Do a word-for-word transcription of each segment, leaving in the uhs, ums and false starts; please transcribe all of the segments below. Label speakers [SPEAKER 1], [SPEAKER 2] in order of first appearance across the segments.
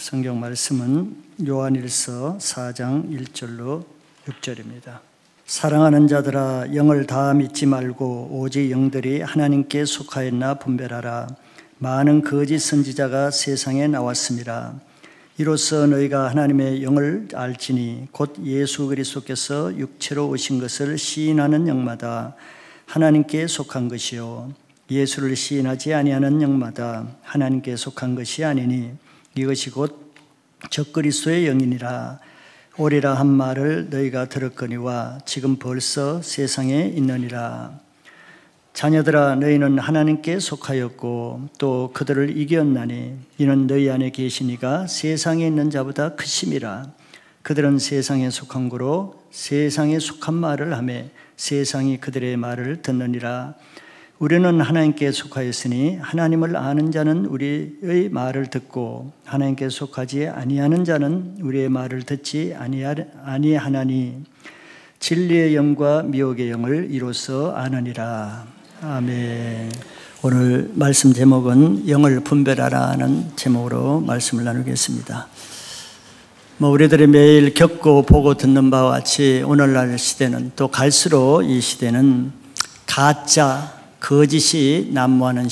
[SPEAKER 1] 성경 말씀은 요한일서 사 장 일 절로 육 절입니다. 사랑하는 자들아, 영을 다 믿지 말고 오직 영들이 하나님께 속하였나 분별하라. 많은 거짓 선지자가 세상에 나왔습니다. 이로써 너희가 하나님의 영을 알지니 곧 예수 그리스도께서 육체로 오신 것을 시인하는 영마다 하나님께 속한 것이요 예수를 시인하지 아니하는 영마다 하나님께 속한 것이 아니니 이것이 곧 적그리스도의 영이니라. 오리라 한 말을 너희가 들었거니와 지금 벌써 세상에 있느니라. 자녀들아, 너희는 하나님께 속하였고 또 그들을 이겼나니 이는 너희 안에 계시니가 세상에 있는 자보다 크심이라. 그들은 세상에 속한 거로 세상에 속한 말을 하며 세상이 그들의 말을 듣느니라. 우리는 하나님께 속하였으니 하나님을 아는 자는 우리의 말을 듣고 하나님께 속하지 아니하는 자는 우리의 말을 듣지 아니하나니 진리의 영과 미혹의 영을 이로써 아느니라. 아멘. 오늘 말씀 제목은 영을 분별하라는 제목으로 말씀을 나누겠습니다. 뭐 우리들이 매일 겪고 보고 듣는 바와 같이 오늘날 시대는 또 갈수록 이 시대는 가짜 거짓이 난무하는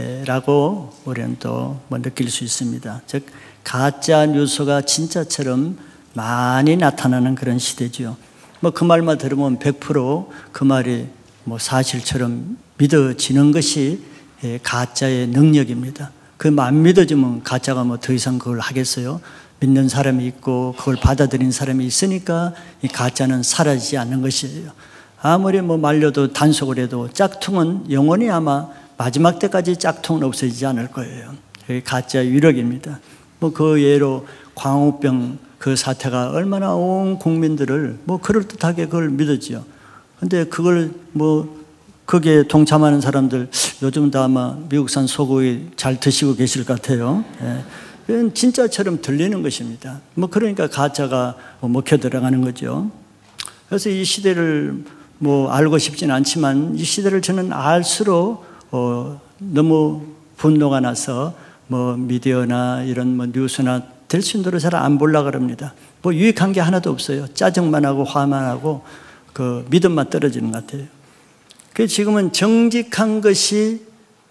[SPEAKER 1] 시대라고 우리는 또 뭐 느낄 수 있습니다. 즉 가짜 뉴스가 진짜처럼 많이 나타나는 그런 시대죠. 뭐 그 말만 들으면 백 퍼센트 그 말이 뭐 사실처럼 믿어지는 것이 가짜의 능력입니다. 그만 믿어지면 가짜가 뭐 더 이상 그걸 하겠어요? 믿는 사람이 있고 그걸 받아들인 사람이 있으니까 이 가짜는 사라지지 않는 것이에요. 아무리 뭐 말려도 단속을 해도 짝퉁은 영원히 아마 마지막 때까지 짝퉁은 없어지지 않을 거예요. 그게 가짜의 위력입니다. 뭐 그 예로 광우병 그 사태가 얼마나 온 국민들을 뭐 그럴듯하게 그걸 믿었지요. 근데 그걸 뭐 거기에 동참하는 사람들 요즘 다 아마 미국산 소고기 잘 드시고 계실 것 같아요. 예. 그건 진짜처럼 들리는 것입니다. 뭐 그러니까 가짜가 먹혀 들어가는 거죠. 그래서 이 시대를 뭐 알고 싶지는 않지만 이 시대를 저는 알수록 어 너무 분노가 나서 뭐 미디어나 이런 뭐 뉴스나 들신도를 잘 안 보려고 합니다. 뭐 유익한 게 하나도 없어요. 짜증만 하고 화만 하고 그 믿음만 떨어지는 것 같아요. 그 지금은 정직한 것이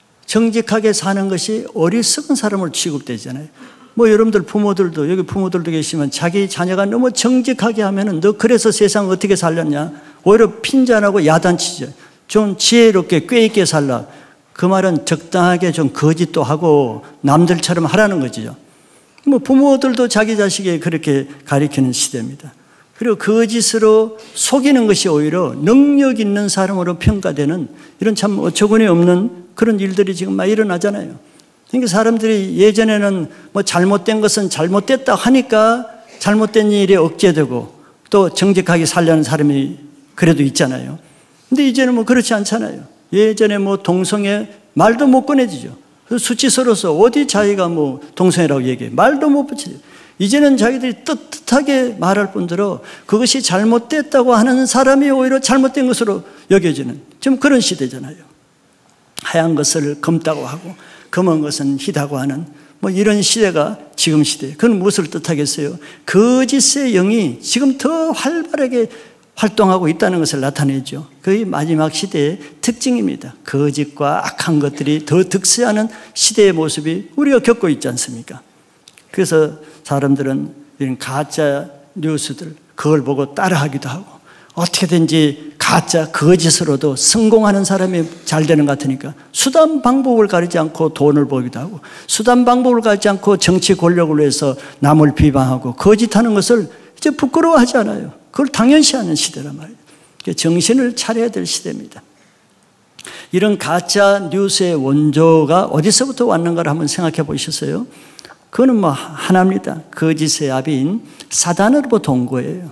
[SPEAKER 1] 정직하게 사는 것이 어리석은 사람으로 취급되잖아요. 뭐 여러분들 부모들도 여기 부모들도 계시면 자기 자녀가 너무 정직하게 하면은 너 그래서 세상 어떻게 살렸냐? 오히려 핀잔하고 야단치죠. 좀 지혜롭게 꽤 있게 살라. 그 말은 적당하게 좀 거짓도 하고 남들처럼 하라는 거지요. 뭐 부모들도 자기 자식에 그렇게 가리키는 시대입니다. 그리고 거짓으로 속이는 것이 오히려 능력 있는 사람으로 평가되는 이런 참 어처구니 없는 그런 일들이 지금 막 일어나잖아요. 그러니까 사람들이 예전에는 뭐 잘못된 것은 잘못됐다 하니까 잘못된 일에 억제되고 또 정직하게 살려는 사람이 그래도 있잖아요. 근데 이제는 뭐 그렇지 않잖아요. 예전에 뭐 동성애 말도 못 꺼내지죠. 수치스러워서 어디 자기가 뭐 동성애라고 얘기해. 말도 못 붙이죠. 이제는 자기들이 떳떳하게 말할 뿐더러 그것이 잘못됐다고 하는 사람이 오히려 잘못된 것으로 여겨지는 좀 그런 시대잖아요. 하얀 것을 검다고 하고 검은 것은 희다고 하는 뭐 이런 시대가 지금 시대. 그건 무엇을 뜻하겠어요? 거짓의 영이 지금 더 활발하게 활동하고 있다는 것을 나타내죠. 그게 마지막 시대의 특징입니다. 거짓과 악한 것들이 더 득세하는 시대의 모습이 우리가 겪고 있지 않습니까? 그래서 사람들은 이런 가짜 뉴스들 그걸 보고 따라하기도 하고 어떻게든지 가짜 거짓으로도 성공하는 사람이 잘 되는 것 같으니까 수단 방법을 가리지 않고 돈을 벌기도 하고 수단 방법을 가리지 않고 정치 권력을 위해서 남을 비방하고 거짓하는 것을 이제 부끄러워하지 않아요. 그걸 당연시하는 시대란 말이에요. 정신을 차려야 될 시대입니다. 이런 가짜 뉴스의 원조가 어디서부터 왔는가를 한번 생각해 보셨어요? 그거는 뭐 하나입니다. 거짓의 아비인 사단으로부터 온 거예요.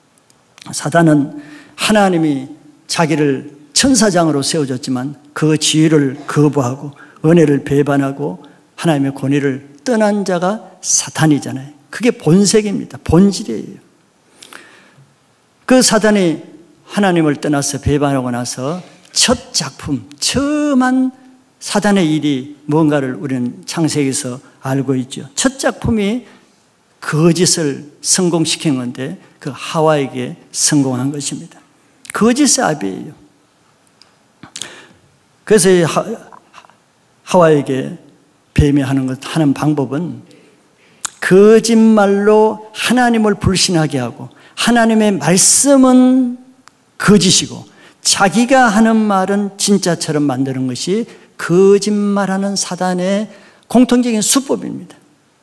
[SPEAKER 1] 사단은 하나님이 자기를 천사장으로 세워줬지만 그 지위를 거부하고 은혜를 배반하고 하나님의 권위를 떠난 자가 사탄이잖아요. 그게 본색입니다. 본질이에요. 그 사단이 하나님을 떠나서 배반하고 나서 첫 작품, 처음한 사단의 일이 뭔가를 우리는 창세기에서 알고 있죠. 첫 작품이 거짓을 성공시킨 건데 그 하와에게 성공한 것입니다. 거짓의 아비예요. 그래서 하, 하와에게 뱀이 하는 것, 하는 방법은 거짓말로 하나님을 불신하게 하고 하나님의 말씀은 거짓이고 자기가 하는 말은 진짜처럼 만드는 것이 거짓말하는 사단의 공통적인 수법입니다.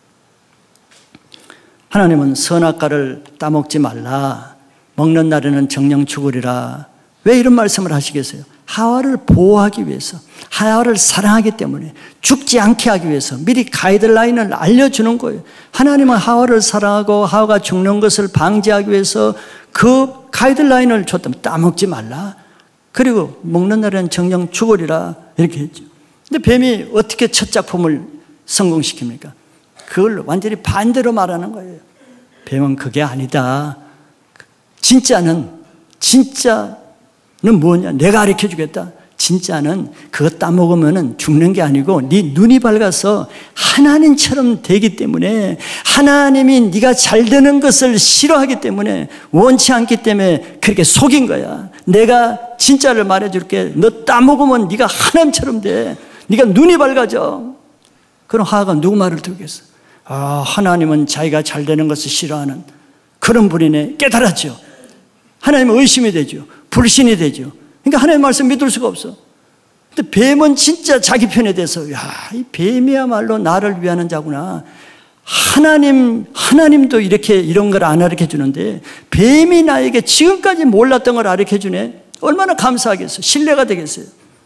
[SPEAKER 1] 하나님은 선악과를 따먹지 말라, 먹는 날에는 정령 죽으리라. 왜 이런 말씀을 하시겠어요? 하와를 보호하기 위해서, 하와를 사랑하기 때문에, 죽지 않게 하기 위해서 미리 가이드라인을 알려주는 거예요. 하나님은 하와를 사랑하고 하와가 죽는 것을 방지하기 위해서 그 가이드라인을 줬다면 따먹지 말라, 그리고 먹는 날에는 정령 죽으리라 이렇게 했죠. 근데 뱀이 어떻게 첫 작품을 성공시킵니까? 그걸 완전히 반대로 말하는 거예요. 뱀은 그게 아니다. 진짜는, 진짜는 뭐냐? 내가 가르쳐 주겠다. 진짜는 그거 따먹으면 죽는 게 아니고 네 눈이 밝아서 하나님처럼 되기 때문에, 하나님이 네가 잘 되는 것을 싫어하기 때문에, 원치 않기 때문에 그렇게 속인 거야. 내가 진짜를 말해줄게. 너 따먹으면 네가 하나님처럼 돼. 네가 눈이 밝아져. 그럼 하와가 누구 말을 듣겠어? 아, 하나님은 자기가 잘 되는 것을 싫어하는 그런 분이네. 깨달았죠. 하나님은 의심이 되죠. 불신이 되죠. 그러니까 하나님의 말씀 믿을 수가 없어. 근데 뱀은 진짜 자기 편에 대해서, 야, 이 뱀이야말로 나를 위하는 자구나. 하나님, 하나님도 이렇게 이런 걸 안 가르쳐 주는데 뱀이 나에게 지금까지 몰랐던 걸 가르쳐 주네. 얼마나 감사하겠어요. 신뢰가 되겠어요.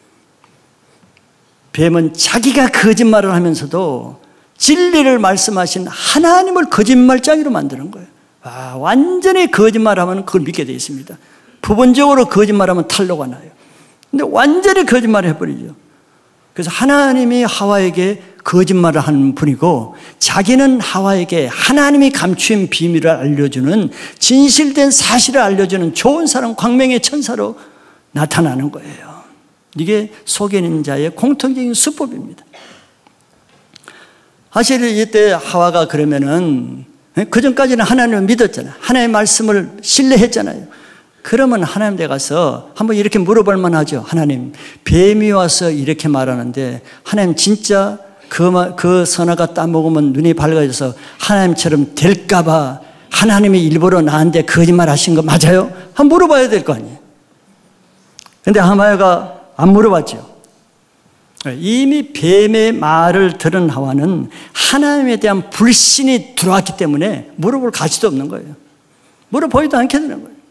[SPEAKER 1] 뱀은 자기가 거짓말을 하면서도 진리를 말씀하신 하나님을 거짓말쟁이로 만드는 거예요. 아, 완전히 거짓말하면 그걸 믿게 되어 있습니다. 부분적으로 거짓말하면 탄로가 나요. 근데 완전히 거짓말을 해버리죠. 그래서 하나님이 하와에게 거짓말을 하는 분이고, 자기는 하와에게 하나님이 감추인 비밀을 알려주는, 진실된 사실을 알려주는 좋은 사람, 광명의 천사로 나타나는 거예요. 이게 속이는 자의 공통적인 수법입니다. 사실 이때 하와가 그러면은, 그 전까지는 하나님을 믿었잖아요. 하나님의 말씀을 신뢰했잖아요. 그러면 하나님 댁 가서 한번 이렇게 물어볼 만하죠. 하나님, 뱀이 와서 이렇게 말하는데 하나님 진짜 그, 그 선악과 따먹으면 눈이 밝아져서 하나님처럼 될까 봐 하나님이 일부러 나한테 거짓말 하신 거 맞아요? 한번 물어봐야 될 거 아니에요. 근데 하와가 안 물어봤죠. 이미 뱀의 말을 들은 하와는 하나님에 대한 불신이 들어왔기 때문에 물어볼 가치도 없는 거예요. 물어보지도 않게 되는 거예요.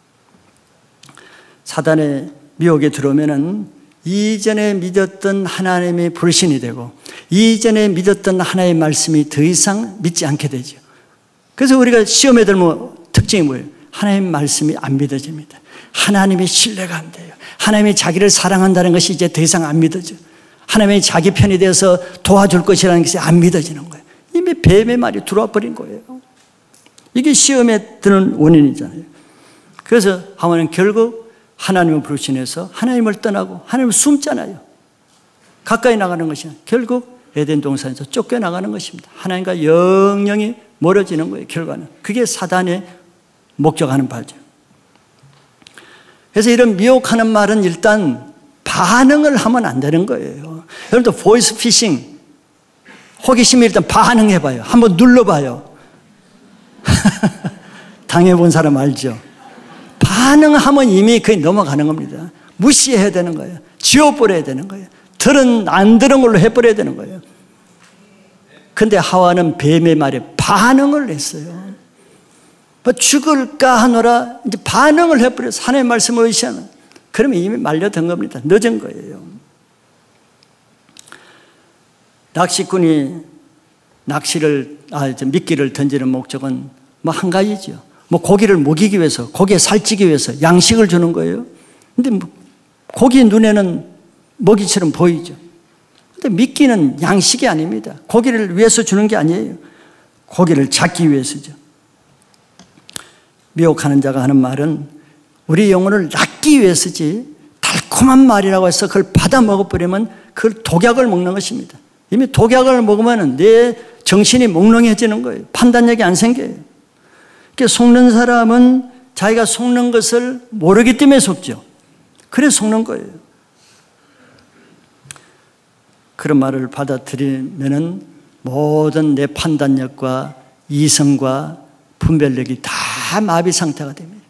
[SPEAKER 1] 사단의 미혹에 들어오면은 이전에 믿었던 하나님의 불신이 되고, 이전에 믿었던 하나님의 말씀이 더 이상 믿지 않게 되죠. 그래서 우리가 시험에 들면 특징이 뭐예요? 하나님의 말씀이 안 믿어집니다. 하나님의 신뢰가 안 돼요. 하나님이 자기를 사랑한다는 것이 이제 더 이상 안 믿어져. 하나님이 자기 편이 되어서 도와줄 것이라는 것이 안 믿어지는 거예요. 이미 뱀의 말이 들어와 버린 거예요. 이게 시험에 드는 원인이잖아요. 그래서 하와는 결국 하나님을 불신해서 하나님을 떠나고 하나님을 숨잖아요. 가까이 나가는 것이 결국 에덴 동산에서 쫓겨나가는 것입니다. 하나님과 영영이 멀어지는 거예요. 결과는. 그게 사단의 목적하는 바죠. 그래서 이런 미혹하는 말은 일단 반응을 하면 안 되는 거예요. 여러분도 보이스 피싱, 호기심이 일단 반응해봐요. 한번 눌러봐요. 당해본 사람 알죠? 반응하면 이미 그게 넘어가는 겁니다. 무시해야 되는 거예요. 지워버려야 되는 거예요. 들은 안 들은 걸로 해버려야 되는 거예요. 근데 하와는 뱀의 말에 반응을 했어요. 뭐 죽을까 하노라 이제 반응을 해버려서 하나님의 말씀을 의시하는, 그러면 이미 말려든 겁니다. 늦은 거예요. 낚시꾼이 낚시를, 아, 미끼를 던지는 목적은 뭐 한 가지죠. 뭐 고기를 먹이기 위해서, 고기에 살찌기 위해서 양식을 주는 거예요. 근데 뭐 고기 눈에는 먹이처럼 보이죠. 근데 미끼는 양식이 아닙니다. 고기를 위해서 주는 게 아니에요. 고기를 잡기 위해서죠. 미혹하는 자가 하는 말은 우리 영혼을 낚기 위해서지, 달콤한 말이라고 해서 그걸 받아 먹어버리면 그걸 독약을 먹는 것입니다. 이미 독약을 먹으면 내 정신이 몽롱해지는 거예요. 판단력이 안 생겨요. 그러니까 속는 사람은 자기가 속는 것을 모르기 때문에 속죠. 그래서 속는 거예요. 그런 말을 받아들이면은 모든 내 판단력과 이성과 분별력이 다 마비 상태가 됩니다.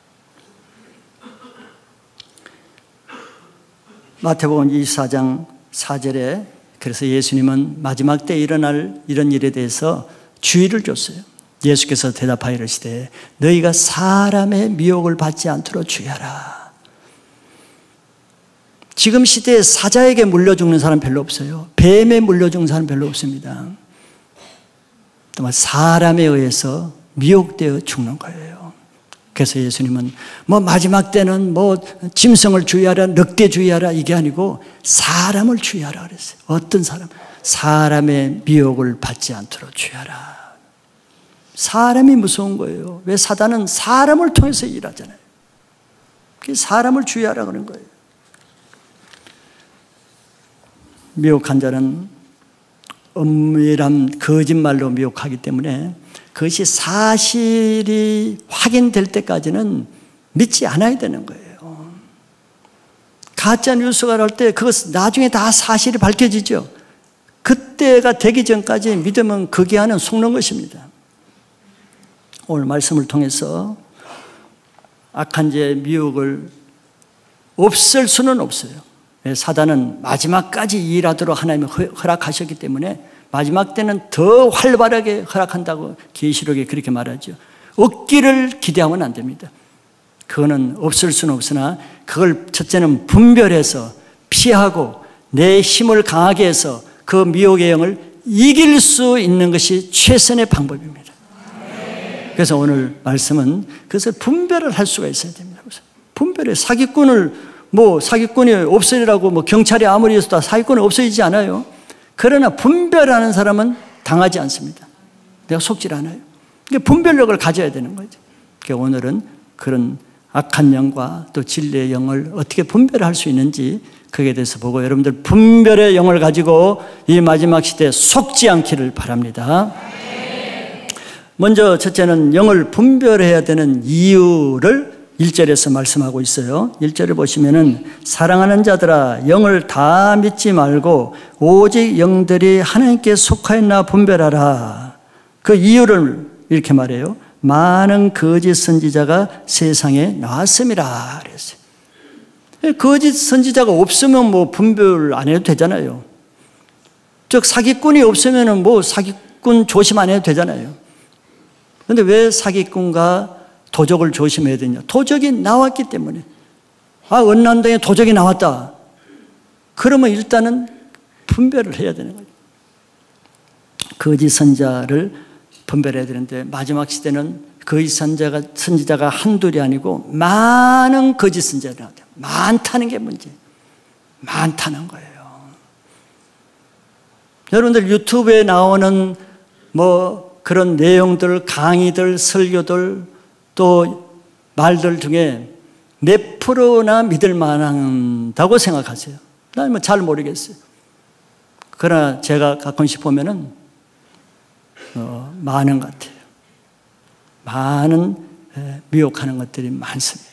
[SPEAKER 1] 마태복음 이십사 장 사 절에 그래서 예수님은 마지막 때 일어날 이런 일에 대해서 주의를 줬어요. 예수께서 대답하여 이르시되 너희가 사람의 미혹을 받지 않도록 주의하라. 지금 시대에 사자에게 물려 죽는 사람 별로 없어요. 뱀에 물려 죽는 사람 별로 없습니다. 정말 사람에 의해서 미혹되어 죽는 거예요. 그래서 예수님은 뭐 마지막 때는 뭐 짐승을 주의하라, 늑대 주의하라 이게 아니고 사람을 주의하라 그랬어요. 어떤 사람? 사람의 미혹을 받지 않도록 주의하라. 사람이 무서운 거예요. 왜? 사단은 사람을 통해서 일하잖아요. 사람을 주의하라 그런 거예요. 미혹한 자는 엄밀한 거짓말로 미혹하기 때문에 그것이 사실이 확인될 때까지는 믿지 않아야 되는 거예요. 가짜 뉴스가 나올 때 그것 나중에 다 사실이 밝혀지죠. 그때가 되기 전까지 믿으면 거기 안은 속는 것입니다. 오늘 말씀을 통해서 악한 죄의 미혹을 없앨 수는 없어요. 사단은 마지막까지 일하도록 하나님이 허락하셨기 때문에 마지막 때는 더 활발하게 허락한다고 계시록에 그렇게 말하죠. 없기를 기대하면 안 됩니다. 그거는 없을 수는 없으나 그걸 첫째는 분별해서 피하고 내 힘을 강하게 해서 그 미혹의 영을 이길 수 있는 것이 최선의 방법입니다. 그래서 오늘 말씀은 그래서 분별을 할 수가 있어야 됩니다. 분별해. 사기꾼을 뭐 사기꾼이 없애리라고 뭐 경찰이 아무리 해서도 사기꾼은 없어지지 않아요. 그러나 분별하는 사람은 당하지 않습니다. 내가 속질 않아요. 그러니까 분별력을 가져야 되는 거죠. 그러니까 오늘은 그런 악한 영과 또 진리의 영을 어떻게 분별할 수 있는지 그에 대해서 보고 여러분들 분별의 영을 가지고 이 마지막 시대에 속지 않기를 바랍니다. 먼저 첫째는 영을 분별해야 되는 이유를 일 절에서 말씀하고 있어요. 일 절을 보시면은 사랑하는 자들아 영을 다 믿지 말고 오직 영들이 하나님께 속하였나 분별하라. 그 이유를 이렇게 말해요. 많은 거짓 선지자가 세상에 나왔음이라 그랬어요. 거짓 선지자가 없으면 뭐 분별 안 해도 되잖아요. 즉 사기꾼이 없으면은 뭐 사기꾼 조심 안 해도 되잖아요. 그런데 왜 사기꾼과 도적을 조심해야 되냐? 도적이 나왔기 때문에. 아, 은난동에 도적이 나왔다. 그러면 일단은 분별을 해야 되는 거죠. 거짓 선자를 분별해야 되는데 마지막 시대는 거짓 선자가, 선지자가 한둘이 아니고 많은 거짓 선자가 나왔대요. 많다는 게 문제. 많다는 거예요. 여러분들 유튜브에 나오는 뭐 그런 내용들, 강의들, 설교들 또 말들 중에 몇 프로나 믿을 만한다고 생각하세요? 난 뭐 잘 모르겠어요. 그러나 제가 가끔씩 보면은 어, 많은 것 같아요. 많은 에, 미혹하는 것들이 많습니다.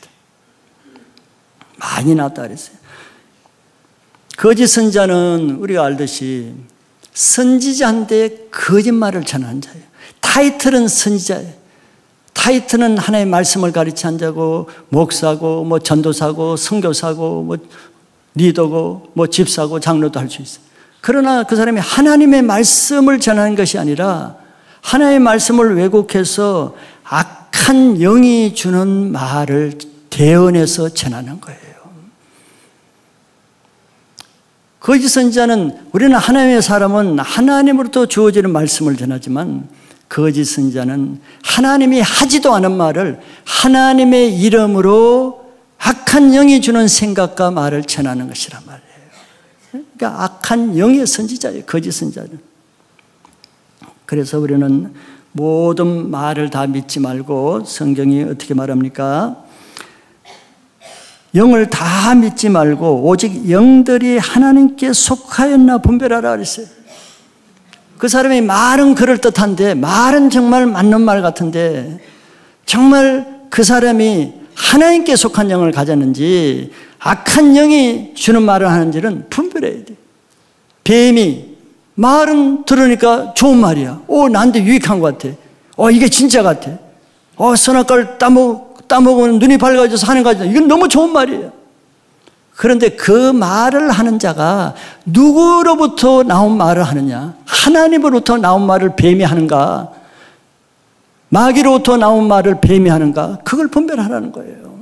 [SPEAKER 1] 많이 나왔다 그랬어요. 거짓 선자는 우리가 알듯이 선지자인데 거짓말을 전하는 자예요. 타이틀은 선지자예요. 타이틀은 하나님의 말씀을 가르치는 자고 목사고 뭐 전도사고 선교사고 뭐 리더고 뭐 집사고 장로도 할 수 있어요. 그러나 그 사람이 하나님의 말씀을 전하는 것이 아니라 하나님의 말씀을 왜곡해서 악한 영이 주는 말을 대언해서 전하는 거예요. 거짓 선지자는 우리는 하나님의 사람은 하나님으로부터 주어지는 말씀을 전하지만 거짓 선지자는 하나님이 하지도 않은 말을 하나님의 이름으로 악한 영이 주는 생각과 말을 전하는 것이란 말이에요. 그러니까 악한 영의 선지자예요. 거짓 선지자는. 그래서 우리는 모든 말을 다 믿지 말고 성경이 어떻게 말합니까? 영을 다 믿지 말고 오직 영들이 하나님께 속하였나 분별하라 그랬어요. 그 사람이 말은 그럴듯한데, 말은 정말 맞는 말 같은데, 정말 그 사람이 하나님께 속한 영을 가졌는지 악한 영이 주는 말을 하는지는 분별해야 돼. 뱀이 말은 들으니까 좋은 말이야. 오, 나한테 유익한 것 같아. 어, 이게 진짜 같아. 어, 선악과를 따먹, 따먹으면 눈이 밝아져서 하는 거지. 이건 너무 좋은 말이에요. 그런데 그 말을 하는 자가 누구로부터 나온 말을 하느냐? 하나님으로부터 나온 말을 뱀이 하는가? 마귀로부터 나온 말을 뱀이 하는가? 그걸 분별하라는 거예요.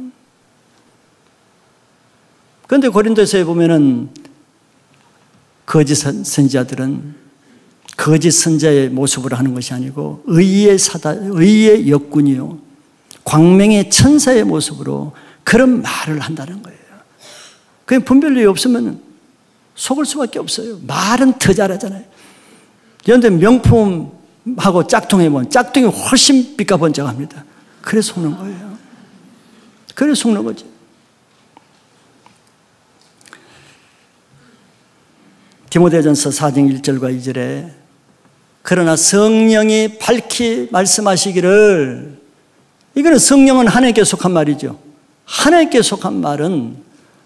[SPEAKER 1] 그런데 고린도서에 보면은 거짓 선지자들은 거짓 선자의 모습으로 하는 것이 아니고 의의 사다, 의의 역군이요, 광명의 천사의 모습으로 그런 말을 한다는 거예요. 그냥 분별력이 없으면 속을 수밖에 없어요. 말은 더 잘하잖아요. 그런데 명품하고 짝퉁해보면 짝퉁이 훨씬 삐까번쩍합니다. 그래서 속는 거예요. 그래서 속는 거죠. 디모데전서 사 장 일 절과 이 절에 그러나 성령이 밝히 말씀하시기를, 이거는 성령은 하나님께 속한 말이죠. 하나님께 속한 말은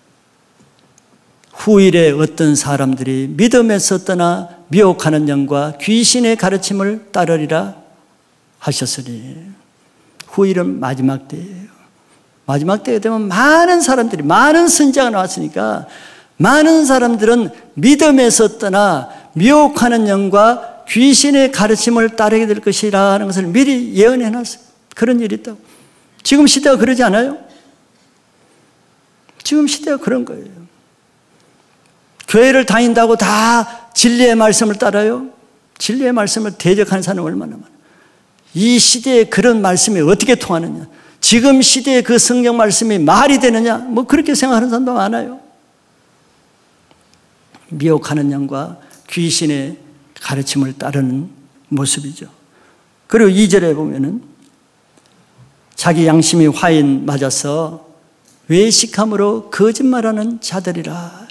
[SPEAKER 1] 후일에 어떤 사람들이 믿음에서 떠나 미혹하는 영과 귀신의 가르침을 따르리라 하셨으니, 후일은 마지막 때예요. 마지막 때가 되면 많은 사람들이, 많은 선지자가 나왔으니까 많은 사람들은 믿음에서 떠나 미혹하는 영과 귀신의 가르침을 따르게 될 것이라는 것을 미리 예언해 놨어요. 그런 일이 있다고. 지금 시대가 그러지 않아요? 지금 시대가 그런 거예요. 교회를 다닌다고 다 진리의 말씀을 따라요? 진리의 말씀을 대적하는 사람은 얼마나 많아요. 이 시대에 그런 말씀이 어떻게 통하느냐, 지금 시대에 그 성경 말씀이 말이 되느냐, 뭐 그렇게 생각하는 사람도 많아요. 미혹하는 영과 귀신의 가르침을 따르는 모습이죠. 그리고 이 절에 보면은 자기 양심이 화인 맞아서 외식함으로 거짓말하는 자들이라.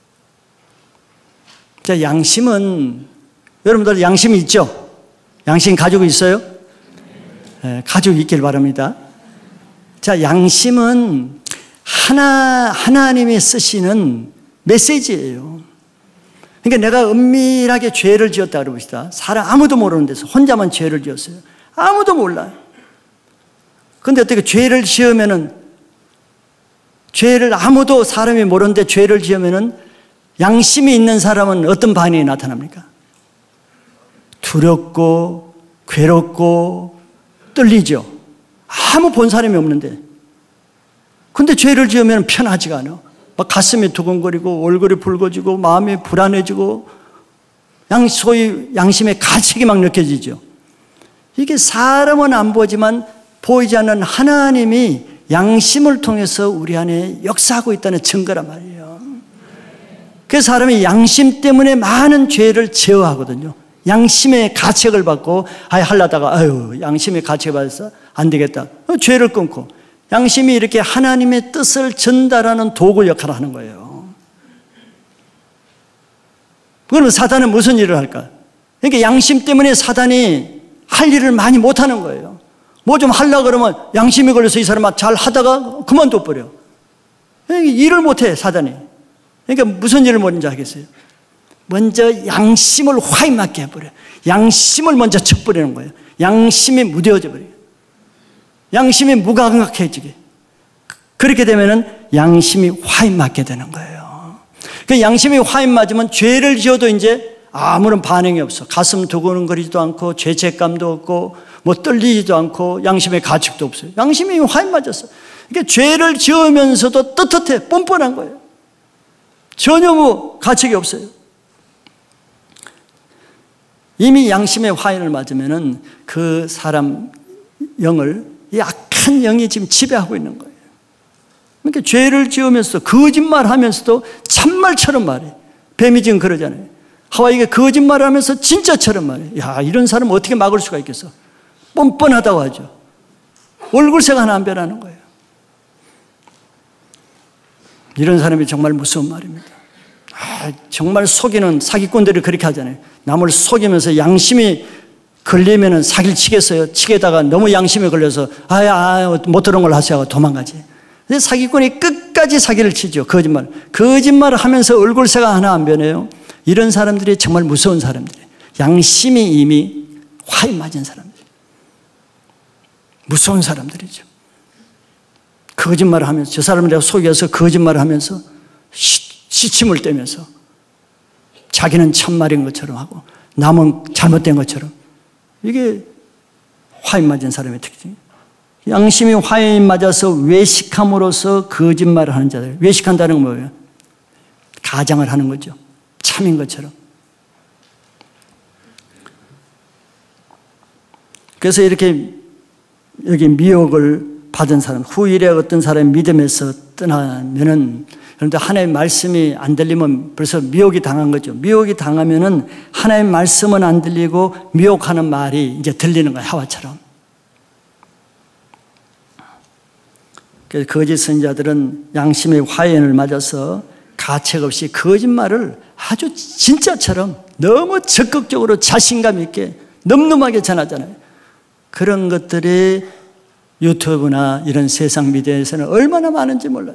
[SPEAKER 1] 자, 양심은, 여러분들 양심이 있죠? 양심 가지고 있어요? 네, 가지고 있길 바랍니다. 자, 양심은 하나, 하나님이 쓰시는 메시지예요. 그러니까 내가 은밀하게 죄를 지었다 그러봅시다. 사람 아무도 모르는 데서 혼자만 죄를 지었어요. 아무도 몰라요. 그런데 어떻게 죄를 지으면은, 죄를 아무도 사람이 모르는데 죄를 지으면은 양심이 있는 사람은 어떤 반응이 나타납니까? 두렵고 괴롭고 떨리죠. 아무 본 사람이 없는데. 근데 죄를 지으면 편하지가 않아. 막 가슴이 두근거리고 얼굴이 붉어지고 마음이 불안해지고 양, 소위 양심의 가책이 막 느껴지죠. 이게 사람은 안 보지만 보이지 않는 하나님이 양심을 통해서 우리 안에 역사하고 있다는 증거란 말이에요. 그래서 사람이 양심 때문에 많은 죄를 제어하거든요. 양심의 가책을 받고 아예 하려다가 아유 양심의 가책을 받아서 안 되겠다. 죄를 끊고, 양심이 이렇게 하나님의 뜻을 전달하는 도구 역할을 하는 거예요. 그러면 사단은 무슨 일을 할까? 그러니까 양심 때문에 사단이 할 일을 많이 못하는 거예요. 뭐 좀 하려고 그러면 양심이 걸려서 이 사람아 잘 하다가 그만둬 버려. 일을 못해 사단이. 그러니까 무슨 일을 먼저 하겠어요? 먼저 양심을 화인맞게 해버려요. 양심을 먼저 쳐버리는 거예요. 양심이 무뎌져 버려요. 양심이 무감각해지게. 그렇게 되면은 양심이 화인맞게 되는 거예요. 그 양심이 화인맞으면 죄를 지어도 이제 아무런 반응이 없어. 가슴 두근거리지도 않고 죄책감도 없고 뭐 떨리지도 않고 양심의 가책도 없어요. 양심이 화인맞았어. 그러니까 죄를 지으면서도 떳떳해, 뻔뻔한 거예요. 전혀 뭐 가책이 없어요. 이미 양심의 화인을 맞으면은 그 사람 영을, 이 악한 영이 지금 지배하고 있는 거예요. 그러니까 죄를 지으면서 거짓말 하면서도 참말처럼 말해. 뱀이 지금 그러잖아요. 하와이가 거짓말을 하면서 진짜처럼 말해. 야, 이런 사람 어떻게 막을 수가 있겠어? 뻔뻔하다고 하죠. 얼굴색 하나 안 변하는 거예요. 이런 사람이 정말 무서운 말입니다. 정말 속이는 사기꾼들이 그렇게 하잖아요. 남을 속이면서 양심이 걸리면은 사기를 치겠어요. 치게다가 너무 양심에 걸려서 아야 아, 못 들은 걸 하세요 하고 도망가지. 근데 사기꾼이 끝까지 사기를 치죠. 거짓말. 거짓말을 하면서 얼굴새가 하나 안 변해요. 이런 사람들이 정말 무서운 사람들이에요. 양심이 이미 화에 맞은 사람들. 무서운 사람들이죠. 거짓말을 하면서 저 사람을 내가 속여서 거짓말을 하면서 시침을 떼면서 자기는 참말인 것처럼 하고 남은 잘못된 것처럼. 이게 화에 맞은 사람의 특징이에요. 양심이 화에 맞아서 외식함으로써 거짓말을 하는 자들. 외식한다는 건 뭐예요? 가장을 하는 거죠. 참인 것처럼. 그래서 이렇게 여기 미혹을 받은 사람, 후일에 어떤 사람이 믿음에서 떠나면은, 그런데 하나님의 말씀이 안 들리면 벌써 미혹이 당한 거죠. 미혹이 당하면은 하나님의 말씀은 안 들리고 미혹하는 말이 이제 들리는 거예요. 하와처럼. 그래서 거짓 선지자들은 양심의 화해를 맞아서 가책 없이 거짓말을 아주 진짜처럼 너무 적극적으로 자신감 있게 늠름하게 전하잖아요. 그런 것들이 유튜브나 이런 세상 미디어에서는 얼마나 많은지 몰라요.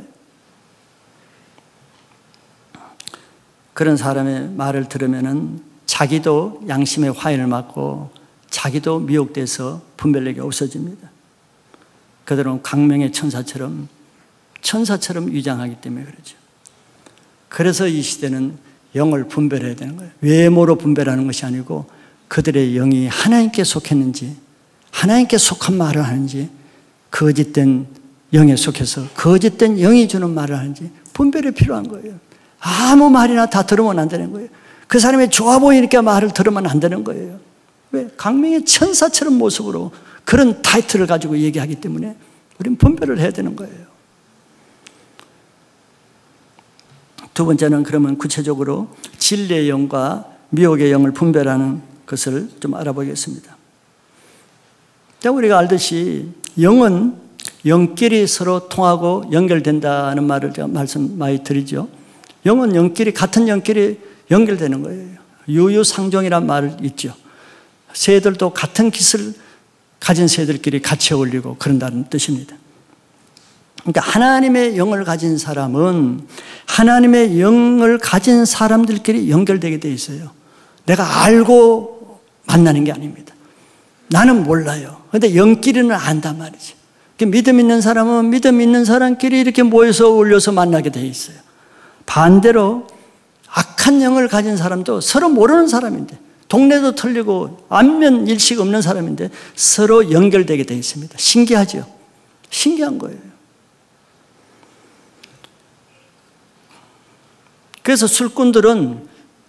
[SPEAKER 1] 그런 사람의 말을 들으면은 자기도 양심의 화인을 맞고 자기도 미혹돼서 분별력이 없어집니다. 그들은 광명의 천사처럼 천사처럼 위장하기 때문에 그러죠. 그래서 이 시대는 영을 분별해야 되는 거예요. 외모로 분별하는 것이 아니고 그들의 영이 하나님께 속했는지, 하나님께 속한 말을 하는지, 거짓된 영에 속해서 거짓된 영이 주는 말을 하는지 분별이 필요한 거예요. 아무 말이나 다 들으면 안 되는 거예요. 그 사람이 좋아 보이니까 말을 들으면 안 되는 거예요. 왜? 광명의 천사처럼 모습으로 그런 타이틀을 가지고 얘기하기 때문에 우리는 분별을 해야 되는 거예요. 두 번째는 그러면 구체적으로 진리의 영과 미혹의 영을 분별하는 것을 좀 알아보겠습니다. 우리가 알듯이 영은 영끼리 서로 통하고 연결된다는 말을 제가 말씀 많이 드리죠. 영은 영끼리, 같은 영끼리 연결되는 거예요. 유유상종이란 말 있죠. 새들도 같은 깃을 가진 새들끼리 같이 어울리고 그런다는 뜻입니다. 그러니까 하나님의 영을 가진 사람은 하나님의 영을 가진 사람들끼리 연결되게 돼 있어요. 내가 알고 만나는 게 아닙니다. 나는 몰라요. 그런데 영끼리는 안단 말이죠. 믿음 있는 사람은 믿음 있는 사람끼리 이렇게 모여서 어울려서 만나게 돼 있어요. 반대로 악한 영을 가진 사람도 서로 모르는 사람인데, 동네도 틀리고 안면 일식 없는 사람인데 서로 연결되게 돼 있습니다. 신기하죠? 신기한 거예요. 그래서 술꾼들은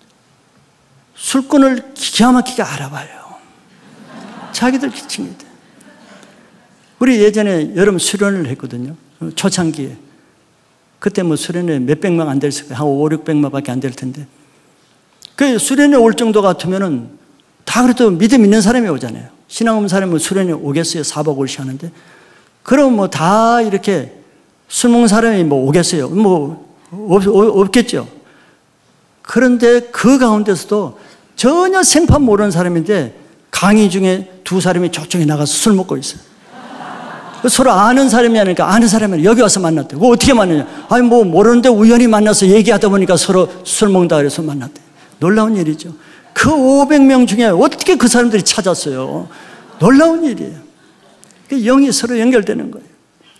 [SPEAKER 1] 술꾼을 기가 막히게 알아봐요. 자기들 기침이다. 우리 예전에 여름 수련을 했거든요. 초창기에. 그때 뭐 수련회 몇백 명 안 됐을 거예요. 한 오륙백 명밖에 안 될 텐데. 그 수련회 올 정도 같으면은 다 그래도 믿음 있는 사람이 오잖아요. 신앙 없는 사람은 수련회 오겠어요. 사박 올시 하는데. 그럼 뭐 다 이렇게 술 먹는 사람이 뭐 오겠어요. 뭐 없, 없겠죠. 그런데 그 가운데서도 전혀 생판 모르는 사람인데 강의 중에 두 사람이 저쪽에 나가서 술 먹고 있어요. 서로 아는 사람이 아니니까 아는 사람이 여기 와서 만났대. 그거 어떻게 만나냐? 아니 뭐 모르는데 우연히 만나서 얘기하다 보니까 서로 술 먹는다 그래서 만났대. 놀라운 일이죠. 그 오백 명 중에 어떻게 그 사람들이 찾았어요? 놀라운 일이에요. 영이 서로 연결되는 거예요.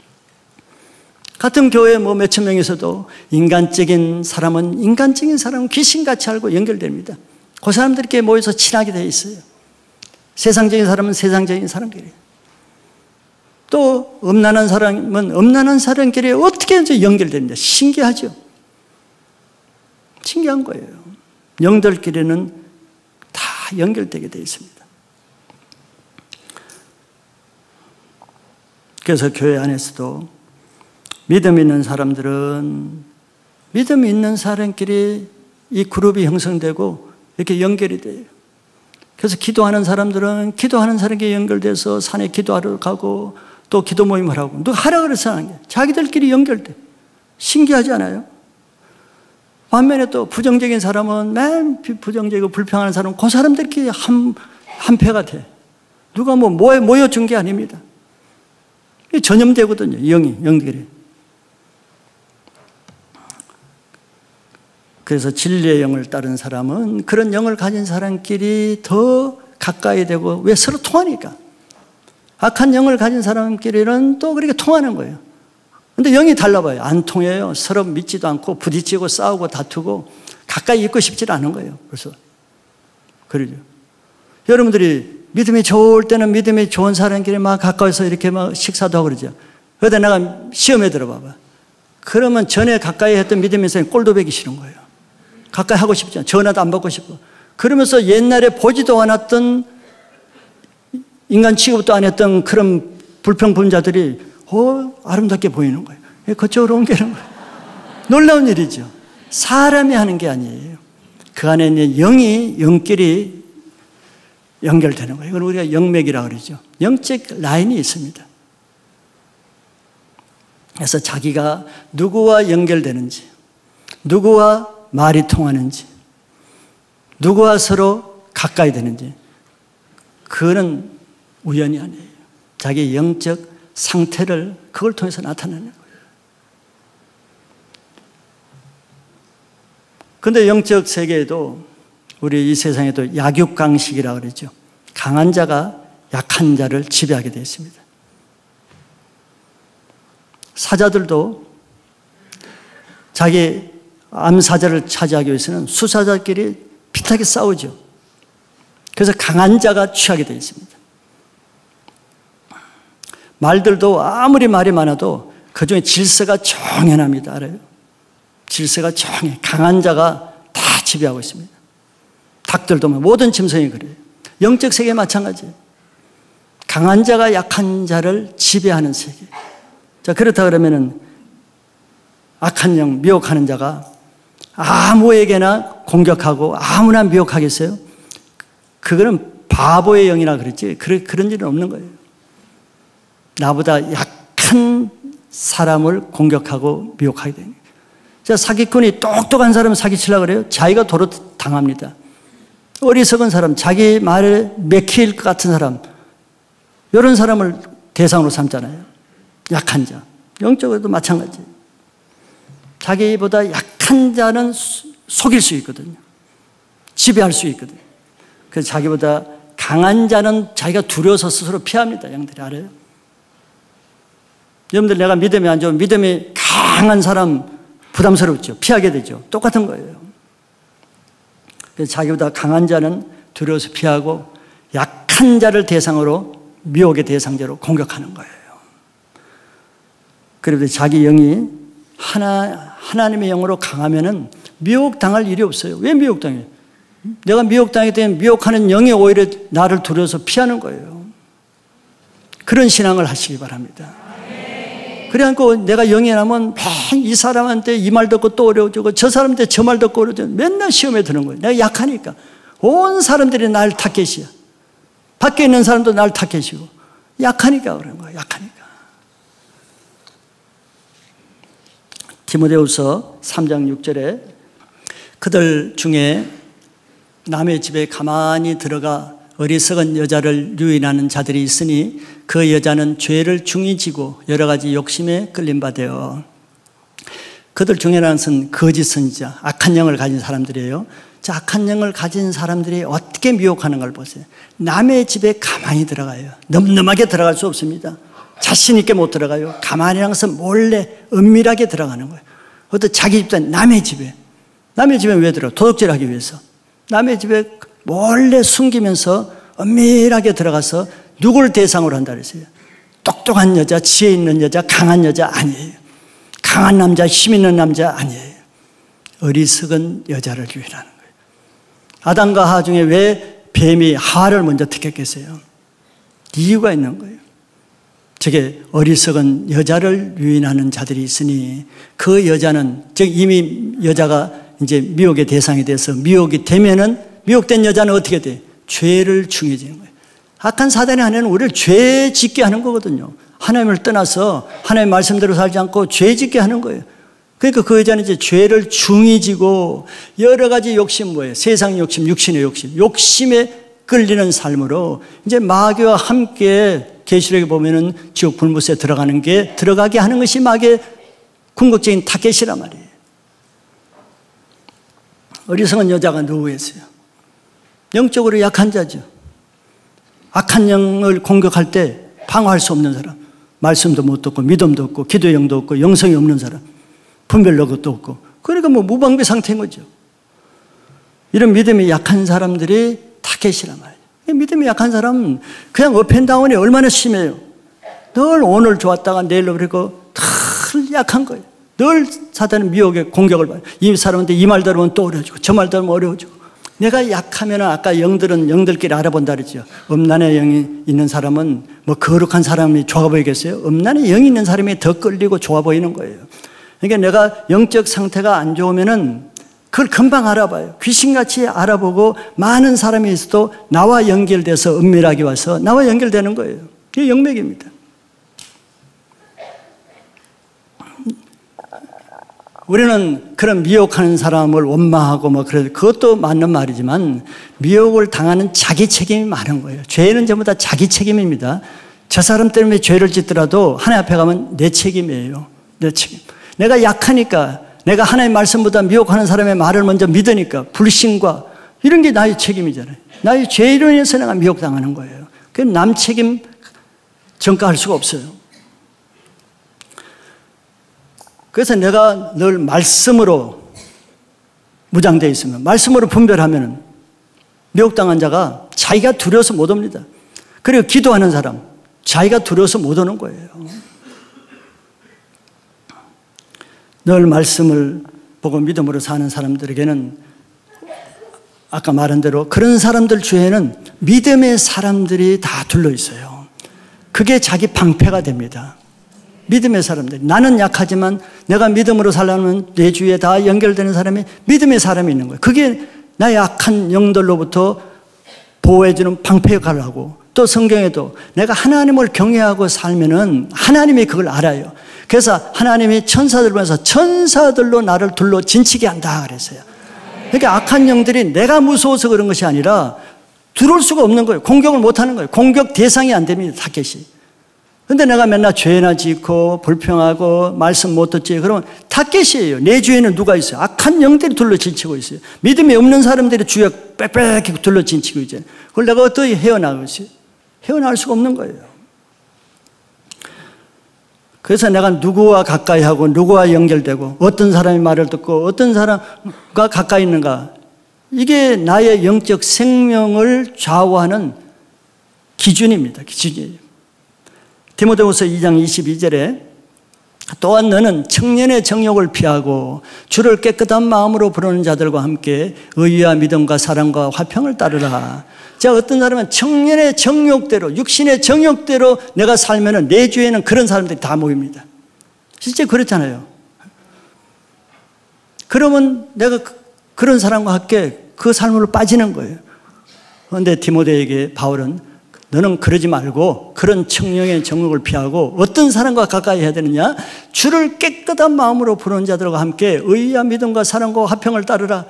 [SPEAKER 1] 같은 교회 뭐 몇천 명에서도 인간적인 사람은 인간적인 사람은 귀신같이 알고 연결됩니다. 그 사람들끼리 모여서 친하게 돼 있어요. 세상적인 사람은 세상적인 사람끼리. 또 음란한 사람은 음란한 사람끼리 어떻게 이제 연결됩니다. 신기하죠? 신기한 거예요. 영들끼리는 다 연결되게 되어 있습니다. 그래서 교회 안에서도 믿음 있는 사람들은 믿음 있는 사람끼리 이 그룹이 형성되고 이렇게 연결이 돼요. 그래서 기도하는 사람들은 기도하는 사람에게 연결돼서 산에 기도하러 가고 또 기도 모임을 하고 누가 하라 그래서 하는 게 자기들끼리 연결돼. 신기하지 않아요? 반면에 또 부정적인 사람은, 맨 부정적이고 불평하는 사람은 그 사람들끼리 한, 한패가 돼. 누가 뭐 모여, 모여준 게 아닙니다. 전염되거든요, 영이, 영들이. 그래서 진리의 영을 따른 사람은 그런 영을 가진 사람끼리 더 가까이 되고, 왜? 서로 통하니까. 악한 영을 가진 사람끼리는 또 그렇게 통하는 거예요. 근데 영이 달라봐요. 안 통해요. 서로 믿지도 않고 부딪히고 싸우고 다투고 가까이 있고 싶지 않은 거예요. 그래서 그러죠. 여러분들이 믿음이 좋을 때는 믿음이 좋은 사람끼리 막 가까이서 이렇게 막 식사도 하고 그러죠. 그러다 내가 시험에 들어봐봐. 그러면 전에 가까이 했던 믿음의 사람이 꼴도 보기 싫은 거예요. 가까이 하고 싶지 않아. 전화도 안 받고 싶어. 그러면서 옛날에 보지도 않았던 인간 취급도 안 했던 그런 불평분자들이 어, 아름답게 보이는 거예요. 그쪽으로 옮기는 거예요. 놀라운 일이죠. 사람이 하는 게 아니에요. 그 안에 있는 영이, 영끼리 연결되는 거예요. 이걸 우리가 영맥이라고 그러죠. 영적 라인이 있습니다. 그래서 자기가 누구와 연결되는지, 누구와 말이 통하는지, 누구와 서로 가까이 되는지, 그거는 우연이 아니에요. 자기의 영적 상태를 그걸 통해서 나타내는 거예요. 그런데 영적 세계에도, 우리 이 세상에도 약육강식이라고 그러죠. 강한 자가 약한 자를 지배하게 되어 있습니다. 사자들도 자기 암사자를 차지하기 위해서는 수사자끼리 비슷하게 싸우죠. 그래서 강한 자가 취하게 되어 있습니다. 말들도 아무리 말이 많아도 그중에 질서가 정연합니다. 알아요? 질서가 정해. 강한 자가 다 지배하고 있습니다. 닭들도 모든 짐승이 그래요. 영적 세계 마찬가지예요. 강한 자가 약한 자를 지배하는 세계. 자, 그렇다 그러면은 악한 영, 미혹하는 자가 아무에게나 공격하고 아무나 미혹하겠어요? 그거는 바보의 영이라 그랬지. 그런 일은 없는 거예요. 나보다 약한 사람을 공격하고 미혹하게 되는 거예요. 자, 사기꾼이 똑똑한 사람을 사기치려고 그래요? 자기가 도로 당합니다. 어리석은 사람, 자기 말에 맥힐 것 같은 사람, 이런 사람을 대상으로 삼잖아요. 약한 자. 영적으로도 마찬가지예요. 자기보다 약한 자는 속일 수 있거든요. 지배할 수 있거든요. 그래서 자기보다 강한 자는 자기가 두려워서 스스로 피합니다. 양들이 알아요? 여러분들, 내가 믿음이 안 좋으면 믿음이 강한 사람 부담스럽죠. 피하게 되죠. 똑같은 거예요. 그래서 자기보다 강한 자는 두려워서 피하고 약한 자를 대상으로, 미혹의 대상자로 공격하는 거예요. 그래도 자기 영이 하나, 하나님의 영으로 강하면은 미혹당할 일이 없어요. 왜 미혹당해요? 내가 미혹당하게 되면 미혹하는 영이 오히려 나를 두려워서 피하는 거예요. 그런 신앙을 하시기 바랍니다. 그래갖고 내가 영이 나면 맨 이 사람한테 이 말 듣고 또 어려워지고 저 사람한테 저 말 듣고 어려워지고 맨날 시험에 드는 거예요. 내가 약하니까. 온 사람들이 날 타겟이야. 밖에 있는 사람도 날 타겟이고. 약하니까 그런 거예요. 약하니까. 디모데후서 삼 장 육 절에 그들 중에 남의 집에 가만히 들어가 어리석은 여자를 유인하는 자들이 있으니 그 여자는 죄를 중히 지고 여러 가지 욕심에 끌림 받아요. 그들 중에라는 것은 거짓 선지자, 악한 영을 가진 사람들이에요. 자, 악한 영을 가진 사람들이 어떻게 미혹하는 걸 보세요. 남의 집에 가만히 들어가요. 늠름하게 들어갈 수 없습니다. 자신 있게 못 들어가요. 가만히라는 것은 몰래 은밀하게 들어가는 거예요. 어떤 자기 집도 남의 집에. 남의 집에 왜 들어가? 도둑질 하기 위해서. 남의 집에 몰래 숨기면서 은밀하게 들어가서 누구를 대상으로 한다 그랬어요? 똑똑한 여자, 지혜 있는 여자, 강한 여자 아니에요. 강한 남자, 힘 있는 남자 아니에요. 어리석은 여자를 유인하는 거예요. 아담과 하와 중에 왜 뱀이 하와를 먼저 택했겠어요? 이유가 있는 거예요. 저게 어리석은 여자를 유인하는 자들이 있으니 그 여자는, 즉 이미 여자가 이제 미혹의 대상이 돼서 미혹이 되면은, 미혹된 여자는 어떻게 돼? 죄를 중해지는 거예요. 악한 사단이 하는 우리를 죄 짓게 하는 거거든요. 하나님을 떠나서 하나님의 말씀대로 살지 않고 죄 짓게 하는 거예요. 그러니까 그 여자는 이제 죄를 중히 지고 여러 가지 욕심, 뭐예요? 세상 욕심, 육신의 욕심, 욕심에 끌리는 삶으로 이제 마귀와 함께 계시록에 보면은 지옥 불못에 들어가는 게, 들어가게 하는 것이 마귀의 궁극적인 타겟이란 말이에요. 어리석은 여자가 누구였어요? 영적으로 약한 자죠. 악한 영을 공격할 때 방어할 수 없는 사람, 말씀도 못 듣고 믿음도 없고 기도의 영도 없고 영성이 없는 사람, 분별력도 없고, 그러니까 뭐 무방비 상태인 거죠. 이런 믿음이 약한 사람들이 타겟이란 말이에요. 믿음이 약한 사람은 그냥 업앤다운이 얼마나 심해요. 늘 오늘 좋았다가 내일로 그리고 늘 약한 거예요. 늘 사단은 미혹의 공격을 받아요. 이 사람한테 이 말 들으면 또 어려워지고 저 말 들으면 어려워지고. 내가 약하면 아까 영들은 영들끼리 알아본다 그랬죠. 음란의 영이 있는 사람은 뭐 거룩한 사람이 좋아 보이겠어요? 음란의 영이 있는 사람이 더 끌리고 좋아 보이는 거예요. 그러니까 내가 영적 상태가 안 좋으면은 그걸 금방 알아봐요. 귀신같이 알아보고 많은 사람이 있어도 나와 연결돼서 은밀하게 와서 나와 연결되는 거예요. 이게 영맥입니다. 우리는 그런 미혹하는 사람을 원망하고 뭐 그래, 그것도 맞는 말이지만 미혹을 당하는 자기 책임이 많은 거예요. 죄는 전부 다 자기 책임입니다. 저 사람 때문에 죄를 짓더라도 하나님 앞에 가면 내 책임이에요. 내 책임. 내가 약하니까, 내가 하나님의 말씀보다 미혹하는 사람의 말을 먼저 믿으니까 불신과 이런 게 나의 책임이잖아요. 나의 죄로 인해서 내가 미혹당하는 거예요. 그 남 책임 전가할 수가 없어요. 그래서 내가 늘 말씀으로 무장되어 있으면, 말씀으로 분별하면 미혹당한 자가 자기가 두려워서 못 옵니다. 그리고 기도하는 사람, 자기가 두려워서 못 오는 거예요. 늘 말씀을 보고 믿음으로 사는 사람들에게는 아까 말한 대로 그런 사람들 주위에는 믿음의 사람들이 다 둘러 있어요. 그게 자기 방패가 됩니다. 믿음의 사람들. 나는 약하지만 내가 믿음으로 살려면 내 주위에 다 연결되는 사람이 믿음의 사람이 있는 거예요. 그게 나의 약한 영들로부터 보호해주는 방패 역할을 하고, 또 성경에도 내가 하나님을 경외하고 살면은 하나님이 그걸 알아요. 그래서 하나님이 천사들 보면서 천사들로 나를 둘러 진치게 한다 그랬어요. 그러니까 악한 영들이 내가 무서워서 그런 것이 아니라 들어올 수가 없는 거예요. 공격을 못하는 거예요. 공격 대상이 안 됩니다. 타겟이. 근데 내가 맨날 죄나 짓고 불평하고 말씀 못 듣지, 그러면 타겟이에요. 내 주위에는 누가 있어요? 악한 영들이 둘러 진치고 있어요. 믿음이 없는 사람들이 주위에 빽빽히 둘러 진치고 있잖아요. 그걸 내가 어떻게 헤어나가겠어요? 헤어나갈 수가 없는 거예요. 그래서 내가 누구와 가까이 하고 누구와 연결되고 어떤 사람의 말을 듣고 어떤 사람과 가까이 있는가, 이게 나의 영적 생명을 좌우하는 기준입니다. 기준이에요. 디모데후서 이 장 이십이 절에 또한 너는 청년의 정욕을 피하고 주를 깨끗한 마음으로 부르는 자들과 함께 의와 믿음과 사랑과 화평을 따르라. 자, 어떤 사람은 청년의 정욕대로, 육신의 정욕대로 내가 살면은 내 주위에는 그런 사람들이 다 모입니다. 실제 그렇잖아요. 그러면 내가 그런 사람과 함께 그 삶으로 빠지는 거예요. 그런데 디모데에게 바울은 너는 그러지 말고 그런 청년의 정욕을 피하고 어떤 사람과 가까이 해야 되느냐? 주를 깨끗한 마음으로 부르는 자들과 함께 의와 믿음과 사랑과 화평을 따르라.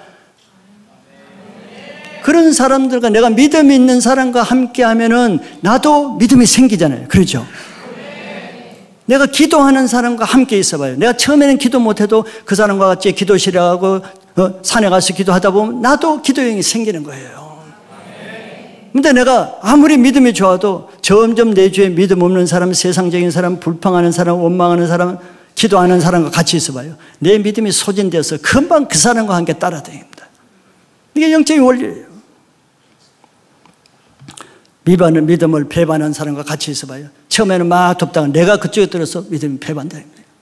[SPEAKER 1] 그런 사람들과, 내가 믿음이 있는 사람과 함께 하면은 나도 믿음이 생기잖아요. 그렇죠? 내가 기도하는 사람과 함께 있어봐요. 내가 처음에는 기도 못해도 그 사람과 같이 기도실에 가고 어, 산에 가서 기도하다 보면 나도 기도형이 생기는 거예요. 근데 내가 아무리 믿음이 좋아도 점점 내 주위에 믿음 없는 사람, 세상적인 사람, 불평하는 사람, 원망하는 사람, 기도하는 사람과 같이 있어봐요. 내 믿음이 소진되어서 금방 그 사람과 함께 따라다닙니다. 이게 영적인 원리예요. 미반은 믿음을 배반한 사람과 같이 있어봐요. 처음에는 막 돕다가 내가 그쪽에 들어서 믿음이 배반다.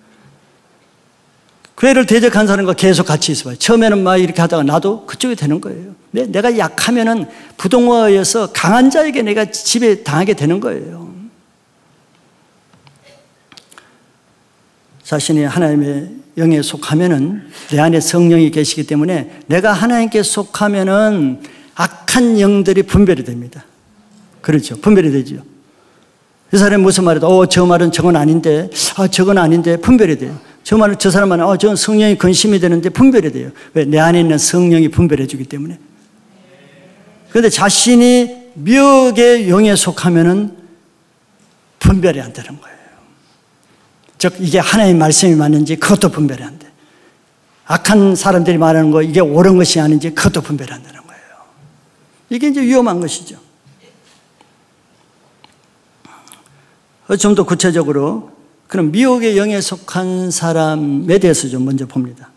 [SPEAKER 1] 교회를 대적한 사람과 계속 같이 있어봐요. 처음에는 막 이렇게 하다가 나도 그쪽에 되는 거예요. 내가 약하면은 부동화에 의해서 강한 자에게 내가 지배 당하게 되는 거예요. 자신이 하나님의 영에 속하면은 내 안에 성령이 계시기 때문에 내가 하나님께 속하면은 악한 영들이 분별이 됩니다. 그렇죠. 분별이 되죠. 이 사람이 무슨 말이다. 어, 저 말은 저건 아닌데, 아, 저건 아닌데 분별이 돼요. 저 말은 저 사람은 어, 저는 성령이 근심이 되는데 분별이 돼요. 왜? 내 안에 있는 성령이 분별해 주기 때문에. 그런데 자신이 미혹의 영에 속하면은 분별이 안 되는 거예요. 즉 이게 하나님의 말씀이 맞는지 그것도 분별이 안 돼. 악한 사람들이 말하는 거 이게 옳은 것이 아닌지 그것도 분별이 안 되는 거예요. 이게 이제 위험한 것이죠. 좀 더 구체적으로 그럼 미혹의 영에 속한 사람에 대해서 좀 먼저 봅니다.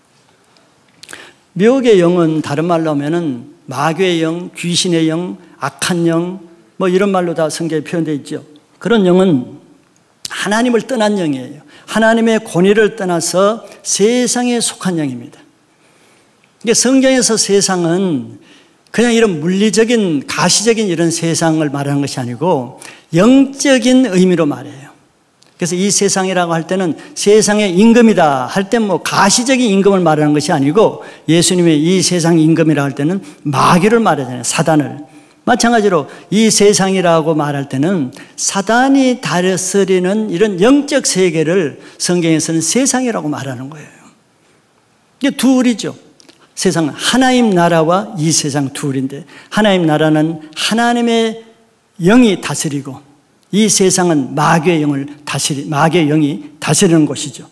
[SPEAKER 1] 미혹의 영은 다른 말로 하면은 마귀의 영, 귀신의 영, 악한 영, 뭐 이런 말로 다 성경에 표현되어 있죠. 그런 영은 하나님을 떠난 영이에요. 하나님의 권위를 떠나서 세상에 속한 영입니다. 이게 성경에서 세상은 그냥 이런 물리적인 가시적인 이런 세상을 말하는 것이 아니고 영적인 의미로 말해요. 그래서 이 세상이라고 할 때는 세상의 임금이다 할 때 뭐 가시적인 임금을 말하는 것이 아니고 예수님의 이 세상 임금이라고 할 때는 마귀를 말하잖아요. 사단을. 마찬가지로 이 세상이라고 말할 때는 사단이 다스리는 이런 영적 세계를 성경에서는 세상이라고 말하는 거예요. 이게 둘이죠. 세상은 하나님 나라와 이 세상 둘인데 하나님 나라는 하나님의 영이 다스리고 이 세상은 마귀의 영을 다스리, 마귀의 영이 다스리는 곳이죠.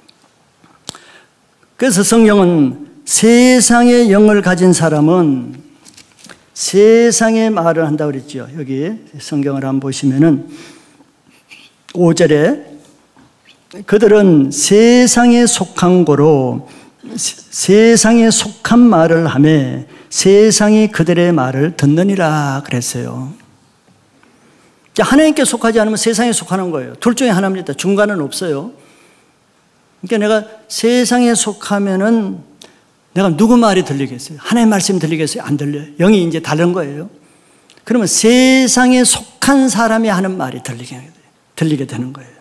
[SPEAKER 1] 그래서 성경은 세상의 영을 가진 사람은 세상의 말을 한다고 그랬죠. 여기 성경을 한번 보시면은 오 절에 그들은 세상에 속한 고로 세상에 속한 말을 하며 세상이 그들의 말을 듣느니라 그랬어요. 하나님께 속하지 않으면 세상에 속하는 거예요. 둘 중에 하나입니다. 중간은 없어요. 그러니까 내가 세상에 속하면은 내가 누구 말이 들리겠어요? 하나님의 말씀이 들리겠어요? 안 들려요. 영이 이제 다른 거예요. 그러면 세상에 속한 사람이 하는 말이 들리게, 들리게 되는 거예요.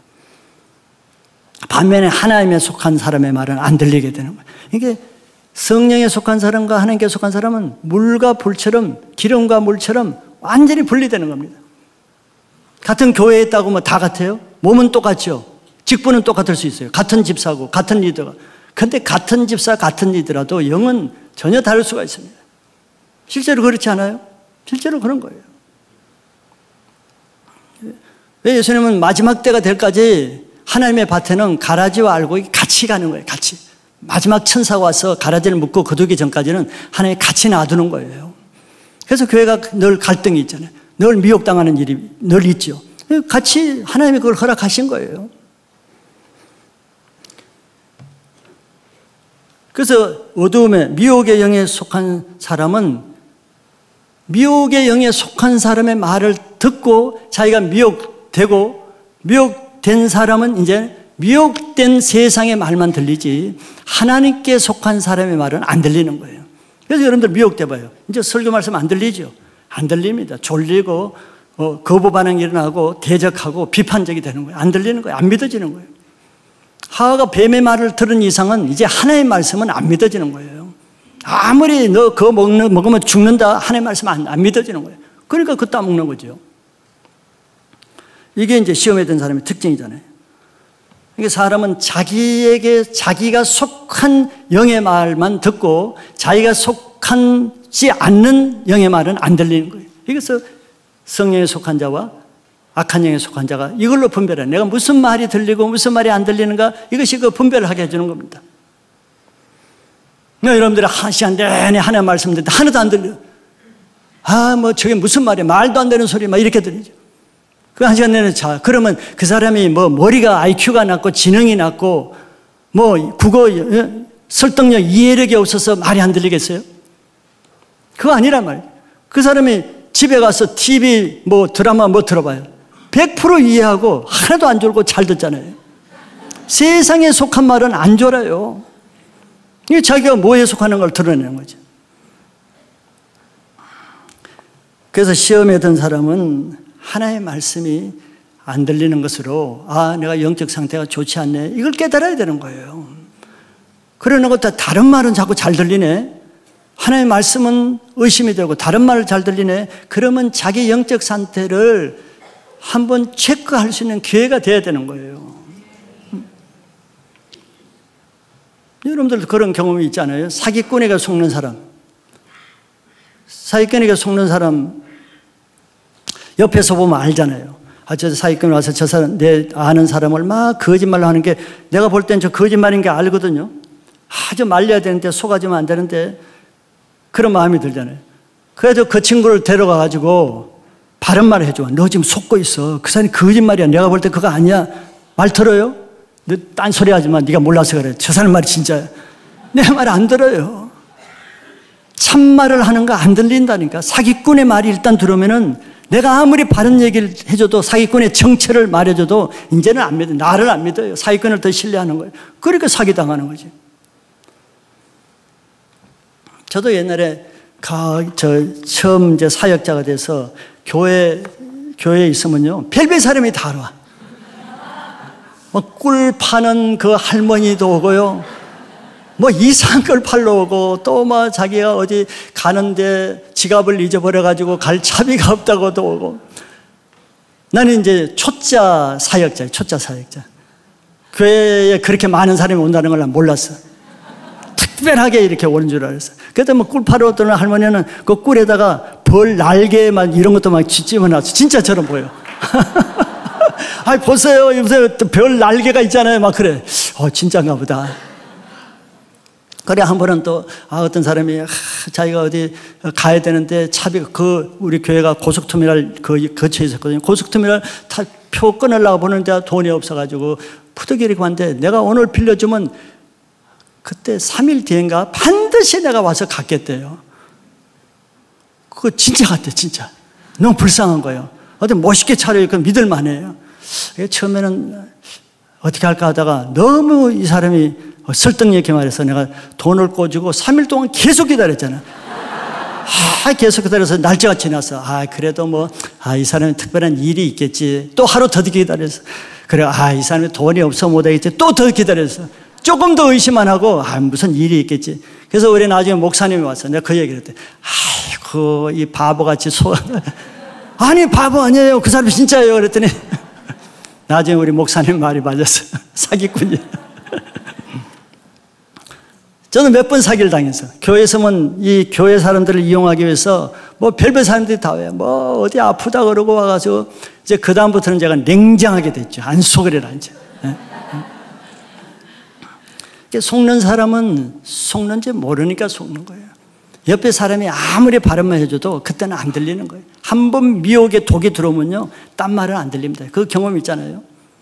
[SPEAKER 1] 반면에 하나님에 속한 사람의 말은 안 들리게 되는 거예요. 이게 성령에 속한 사람과 하나님께 속한 사람은 물과 불처럼 기름과 물처럼 완전히 분리되는 겁니다. 같은 교회에 있다고 뭐 다 같아요? 몸은 똑같죠. 직분은 똑같을 수 있어요. 같은 집사고 같은 리더가. 그런데 같은 집사 같은 리더라도 영은 전혀 다를 수가 있습니다. 실제로 그렇지 않아요? 실제로 그런 거예요. 왜 예수님은 마지막 때가 될까지 하나님의 밭에는 가라지와 알곡이 같이 가는 거예요. 같이. 마지막 천사가 와서 가라지를 묶고 거두기 전까지는 하나님이 같이 놔두는 거예요. 그래서 교회가 늘 갈등이 있잖아요. 늘 미혹당하는 일이 늘 있죠. 같이 하나님이 그걸 허락하신 거예요. 그래서 어두움에 미혹의 영에 속한 사람은 미혹의 영에 속한 사람의 말을 듣고 자기가 미혹되고 미혹된 사람은 이제 미혹된 세상의 말만 들리지 하나님께 속한 사람의 말은 안 들리는 거예요. 그래서 여러분들 미혹돼 봐요. 이제 설교 말씀 안 들리죠? 안 들립니다. 졸리고 어, 거부 반응이 일어나고 대적하고 비판적이 되는 거예요. 안 들리는 거예요. 안 믿어지는 거예요. 하와가 뱀의 말을 들은 이상은 이제 하나님의 말씀은 안 믿어지는 거예요. 아무리 너 그거 먹는, 먹으면 죽는다 하나님의 말씀 안, 안 믿어지는 거예요. 그러니까 그거 따먹는 거죠. 이게 이제 시험에 든 사람의 특징이잖아요. 이게 사람은 자기에게 자기가 속한 영의 말만 듣고 자기가 속하지 않는 영의 말은 안 들리는 거예요. 그래서 성령에 속한 자와 악한 영에 속한 자가 이걸로 분별해. 내가 무슨 말이 들리고 무슨 말이 안 들리는가 이것이 그 분별을 하게 해주는 겁니다. 여러분들이 한 시간 내내 하나님 말씀 듣는데 하나도 안 들려. 아, 뭐 저게 무슨 말이야. 말도 안 되는 소리 막 이렇게 들리죠. 그 한 시간 내내 자. 그러면 그 사람이 뭐 머리가 아이큐가 낮고 지능이 낮고 뭐 국어 설득력 이해력이 없어서 말이 안 들리겠어요? 그거 아니란 말이에요. 그 사람이 집에 가서 티비 뭐 드라마 뭐 들어봐요. 백 퍼센트 이해하고 하나도 안 졸고 잘 듣잖아요. 세상에 속한 말은 안 졸아요. 이게 자기가 뭐에 속하는 걸 드러내는 거죠. 그래서 시험에 든 사람은 하나의 말씀이 안 들리는 것으로 아 내가 영적 상태가 좋지 않네 이걸 깨달아야 되는 거예요. 그러는 것도 다른 말은 자꾸 잘 들리네. 하나의 말씀은 의심이 되고 다른 말을 잘 들리네. 그러면 자기 영적 상태를 한번 체크할 수 있는 기회가 돼야 되는 거예요. 여러분들도 그런 경험이 있잖아요. 사기꾼에게 속는 사람. 사기꾼에게 속는 사람 옆에서 보면 알잖아요. 아, 저 사기꾼 와서 저 사람, 내 아는 사람을 막 거짓말로 하는 게 내가 볼 땐 저 거짓말인 게 알거든요. 아주 말려야 되는데 속아주면 안 되는데 그런 마음이 들잖아요. 그래도 그 친구를 데려가가지고 바른 말을 해줘. 너 지금 속고 있어. 그 사람이 거짓말이야. 내가 볼 때 그거 아니야. 말 들어요? 너 딴소리 하지 마. 네가 몰라서 그래. 저 사람 말이 진짜야. 내 말 안 들어요. 참말을 하는 거 안 들린다니까. 사기꾼의 말이 일단 들어오면은 내가 아무리 바른 얘기를 해줘도 사기꾼의 정체를 말해줘도 이제는 안 믿어요. 나를 안 믿어요. 사기꾼을 더 신뢰하는 거예요. 그러니까 사기당하는 거지. 저도 옛날에 가, 저 처음 이제 사역자가 돼서 교회, 교회에 있으면요. 별별 사람이 다 와. 뭐 꿀 파는 그 할머니도 오고요. 뭐 이상한 걸 팔러 오고 또 뭐 자기가 어디 가는데 지갑을 잊어버려가지고 갈 차비가 없다고도 오고. 나는 이제 초짜 사역자예요. 초짜 사역자. 교회에 그렇게 많은 사람이 온다는 걸 난 몰랐어. 특별하게 이렇게 오는 줄 알았어. 그때 뭐 꿀 파러 오던 할머니는 그 꿀에다가 벌 날개 막 이런 것도 막 집어놨어. 진짜처럼 보여. 아이 보세요. 보세요. 별 날개가 있잖아요. 막 그래. 어 진짜인가 보다. 그래 한 번은 또 아, 어떤 사람이 아, 자기가 어디 가야 되는데 차비가 그 우리 교회가 고속터미널 그 거쳐 있었거든요. 고속터미널 타, 표 끊으려고 보는데 돈이 없어가지고 푸득이 이렇게 왔는데 내가 오늘 빌려주면 그때 삼 일 뒤인가 반드시 내가 와서 갚겠대요. 그거 진짜 같대 진짜. 너무 불쌍한 거예요. 어디 멋있게 차려입고 믿을만해요. 처음에는 어떻게 할까 하다가 너무 이 사람이 설득력있게 말해서 내가 돈을 꿔주고 삼 일 동안 계속 기다렸잖아. 아, 계속 기다려서 날짜가 지났어. 아, 그래도 뭐, 아, 이 사람이 특별한 일이 있겠지. 또 하루 더 기다렸어. 그래, 아, 이 사람이 돈이 없어 못하겠지. 또 더 기다렸어. 조금 더 의심 안 하고, 아, 무슨 일이 있겠지. 그래서 우리 나중에 목사님이 왔어. 내가 그 얘기를 했대. 아이고, 이 바보같이 소, 아니, 바보 아니에요. 그 사람이 진짜예요. 그랬더니, 나중에 우리 목사님 말이 맞았어. 사기꾼이야. 저는 몇 번 사기를 당했어. 교회에서는 이 교회 사람들을 이용하기 위해서 뭐 별별 사람들이 다 와요. 뭐 어디 아프다 그러고 와가지고 이제 그다음부터는 제가 냉정하게 됐죠. 안 속으리라 이제. 예? 속는 사람은 속는지 모르니까 속는 거예요. 옆에 사람이 아무리 바른 말 해줘도 그때는 안 들리는 거예요. 한 번 미혹의 독이 들어오면요. 딴 말은 안 들립니다. 그 경험 있잖아요.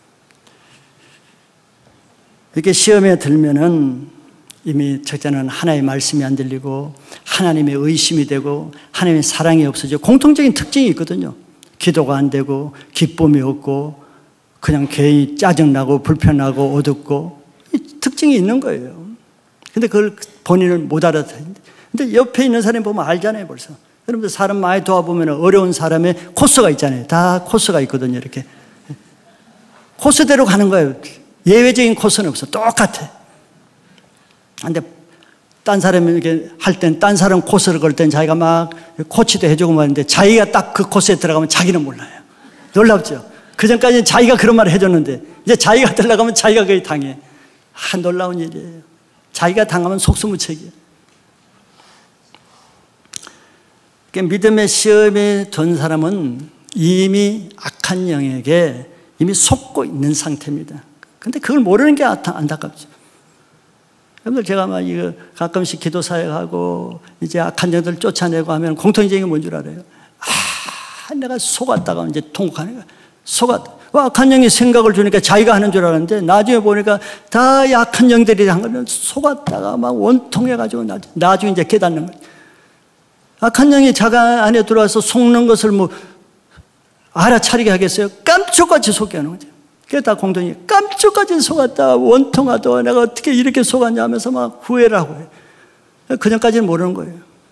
[SPEAKER 1] 이렇게 시험에 들면은 이미 첫째는 하나님의 말씀이 안 들리고 하나님의 의심이 되고 하나님의 사랑이 없어지고 공통적인 특징이 있거든요. 기도가 안 되고 기쁨이 없고 그냥 괜히 짜증나고 불편하고 어둡고 이 특징이 있는 거예요. 근데 그걸 본인은 못 알아듣는데 근데 옆에 있는 사람이 보면 알잖아요 벌써. 여러분들 사람 많이 도와보면 어려운 사람의 코스가 있잖아요. 다 코스가 있거든요. 이렇게 코스대로 가는 거예요. 예외적인 코스는 없어. 똑같아. 근데 딴 사람이 이렇게 할 땐 딴 사람 코스를 걸 땐 자기가 막 코치도 해주고 말인데 자기가 딱 그 코스에 들어가면 자기는 몰라요. 놀랍죠? 그 전까지는 자기가 그런 말을 해줬는데 이제 자기가 들어가면 자기가 거의 당해. 아, 놀라운 일이에요. 자기가 당하면 속수무책이에요. 믿음의 시험에 든 사람은 이미 악한 영에게 이미 속고 있는 상태입니다. 근데 그걸 모르는 게 안타깝죠. 여러분들 제가 막 이거 가끔씩 기도 사역하고 이제 악한 영들 쫓아내고 하면 공통적인 게 뭔 줄 알아요? 아, 내가 속았다가 이제 통곡하는 거야. 속았. 악한 영이 생각을 주니까 자기가 하는 줄 알았는데 나중에 보니까 다 약한 영들이 한 거는 속았다가 막 원통해가지고 나중에 이제 깨닫는 거예요. 악한 영이 자가 안에 들어와서 속는 것을 뭐 알아차리게 하겠어요? 깜짝같이 속게 하는 거죠. 그게 다 공동이 깜짝같이 속았다 원통하다 내가 어떻게 이렇게 속았냐 하면서 막 후회를 하고 해요. 그전까지는 모르는 거예요.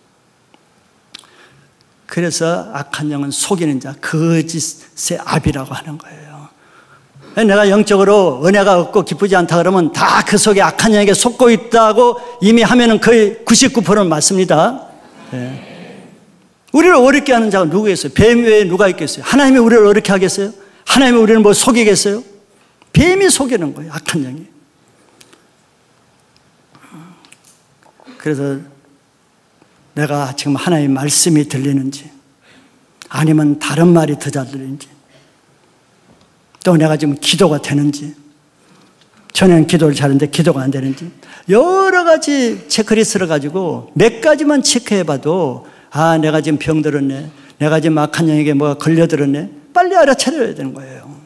[SPEAKER 1] 그래서 악한 영은 속이는 자 거짓의 압이라고 하는 거예요. 내가 영적으로 은혜가 없고 기쁘지 않다 그러면 다 그 속에 악한 영에게 속고 있다고 이미 하면은 거의 구십구 퍼센트는 맞습니다. 네. 우리를 어렵게 하는 자가 누구겠어요? 뱀 외에 누가 있겠어요? 하나님이 우리를 어렵게 하겠어요? 하나님이 우리를 뭐 속이겠어요? 뱀이 속이는 거예요. 악한 영이. 그래서 내가 지금 하나님의 말씀이 들리는지 아니면 다른 말이 더 잘 들리는지 또 내가 지금 기도가 되는지 전에는 기도를 잘했는데 기도가 안 되는지 여러 가지 체크리스트를 가지고 몇 가지만 체크해봐도 아 내가 지금 병들었네, 내가 지금 악한 영에게 뭐가 걸려들었네, 빨리 알아차려야 되는 거예요.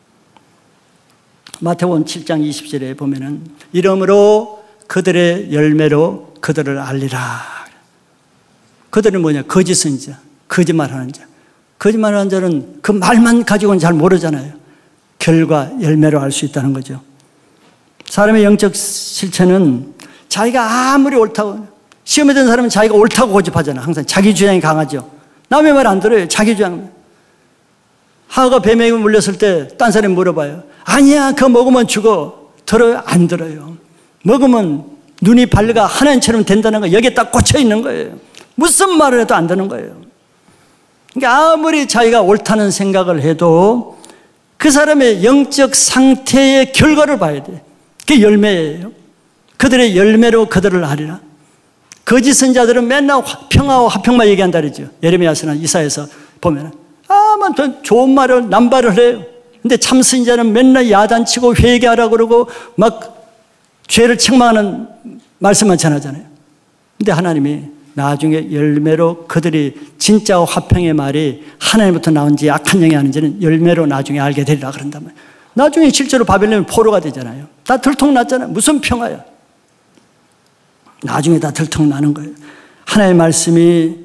[SPEAKER 1] 마태복음 칠 장 이십 절에 보면은 이러므로 그들의 열매로 그들을 알리라. 그들은 뭐냐? 거짓 선지자, 거짓말하는 자. 거짓말하는 자는 그 말만 가지고는 잘 모르잖아요. 결과, 열매로 알 수 있다는 거죠. 사람의 영적 실체는 자기가 아무리 옳다고, 시험에 든 사람은 자기가 옳다고 고집하잖아. 항상 자기 주장이 강하죠. 남의 말 안 들어요. 자기 주장. 하가 뱀에게 물렸을 때 딴 사람이 물어봐요. 아니야, 그거 먹으면 죽어. 들어요? 안 들어요. 먹으면 눈이 밝아 하나님처럼 된다는 거 여기에 딱 꽂혀 있는 거예요. 무슨 말을 해도 안 되는 거예요. 그러니까 아무리 자기가 옳다는 생각을 해도 그 사람의 영적 상태의 결과를 봐야 돼. 그게 열매예요. 그들의 열매로 그들을 알리라. 거짓 선지자들은 맨날 평화와 화평만 얘기한다 그러죠. 예레미야서나 이사야서 보면 아만 좋은 말을 남발을 해요. 근데 참 선지자는 맨날 야단치고 회개하라고 그러고 막 죄를 책망하는 말씀만 전하잖아요. 근데 하나님이 나중에 열매로 그들이 진짜 화평의 말이 하나님부터 나온지 악한 영이 아닌지는 열매로 나중에 알게 되리라 그런단 말이에요. 나중에 실제로 바벨론이 포로가 되잖아요. 다 들통났잖아요. 무슨 평화야. 나중에 다 들통나는 거예요. 하나님의 말씀이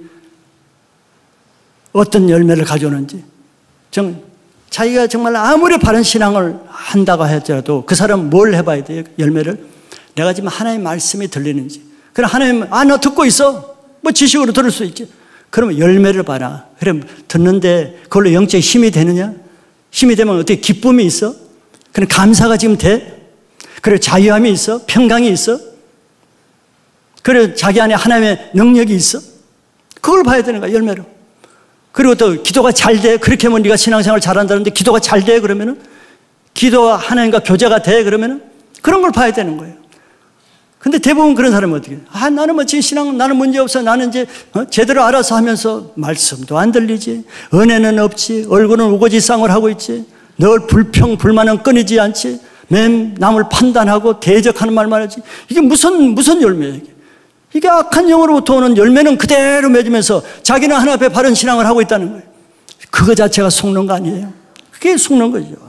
[SPEAKER 1] 어떤 열매를 가져오는지. 정, 자기가 정말 아무리 바른 신앙을 한다고 할지라도 그 사람은 뭘 해봐야 돼요? 열매를. 내가 지금 하나님의 말씀이 들리는지. 그럼 하나님, 아, 너 듣고 있어. 뭐 지식으로 들을 수 있지. 그러면 열매를 봐라. 그럼 듣는데 그걸로 영적 힘이 되느냐? 힘이 되면 어떻게 기쁨이 있어? 그럼 감사가 지금 돼? 그래 자유함이 있어? 평강이 있어? 그래 자기 안에 하나님의 능력이 있어? 그걸 봐야 되는 거야, 열매로. 그리고 또 기도가 잘 돼. 그렇게 하면 네가 신앙생활 잘한다는데 기도가 잘 돼. 그러면은 기도와 하나님과 교제가 돼. 그러면은 그런 걸 봐야 되는 거예요. 근데 대부분 그런 사람은 어떻게 해요? 아, 나는 뭐 지금 신앙, 나는 문제 없어. 나는 이제 어? 제대로 알아서 하면서 말씀도 안 들리지. 은혜는 없지. 얼굴은 우거지상을 하고 있지. 늘 불평, 불만은 끊이지 않지. 맨 남을 판단하고 대적하는 말만 하지. 이게 무슨, 무슨 열매예요, 이게? 이게 악한 영으로부터 오는 열매는 그대로 맺으면서 자기는 하나 앞에 바른 신앙을 하고 있다는 거예요. 그거 자체가 속는 거 아니에요? 그게 속는 거죠.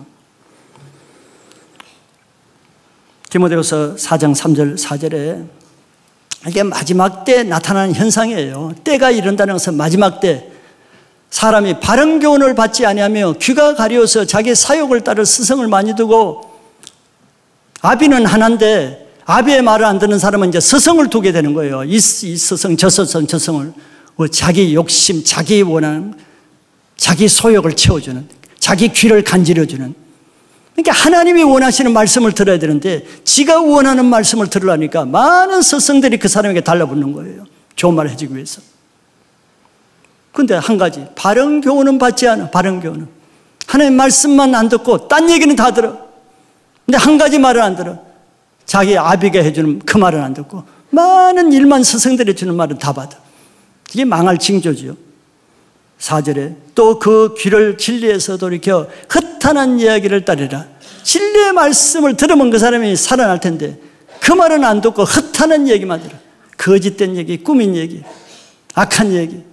[SPEAKER 1] 디모데후서 사 장 삼 절 사 절에 이게 마지막 때 나타나는 현상이에요. 때가 이른다는 것은 마지막 때 사람이 바른 교훈을 받지 아니하며 귀가 가려워서 자기 사욕을 따라 스승을 많이 두고 아비는 하나인데 아비의 말을 안 듣는 사람은 이제 스승을 두게 되는 거예요. 이, 이 스승, 저 스승, 저 스승을 자기 욕심, 자기 원하는, 자기 소욕을 채워주는, 자기 귀를 간지러주는. 그러니까 하나님이 원하시는 말씀을 들어야 되는데 지가 원하는 말씀을 들으려니까 많은 스승들이 그 사람에게 달라붙는 거예요. 좋은 말을 해주기 위해서. 그런데 한 가지, 바른 교훈은 받지 않아. 바른 교훈은 하나님 말씀만 안 듣고 딴 얘기는 다 들어. 근데 한 가지 말을 안 들어. 자기 아비가 해주는 그 말은 안 듣고 많은 일만 스승들이 해주는 말은 다 받아. 이게 망할 징조지요. 사 절에 또 그 귀를 진리에서 돌이켜 흩탄한 이야기를 따르라. 진리의 말씀을 들으면 그 사람이 살아날 텐데 그 말은 안 듣고 흩탄한 얘기만 들어. 거짓된 얘기, 꾸민 얘기, 악한 얘기.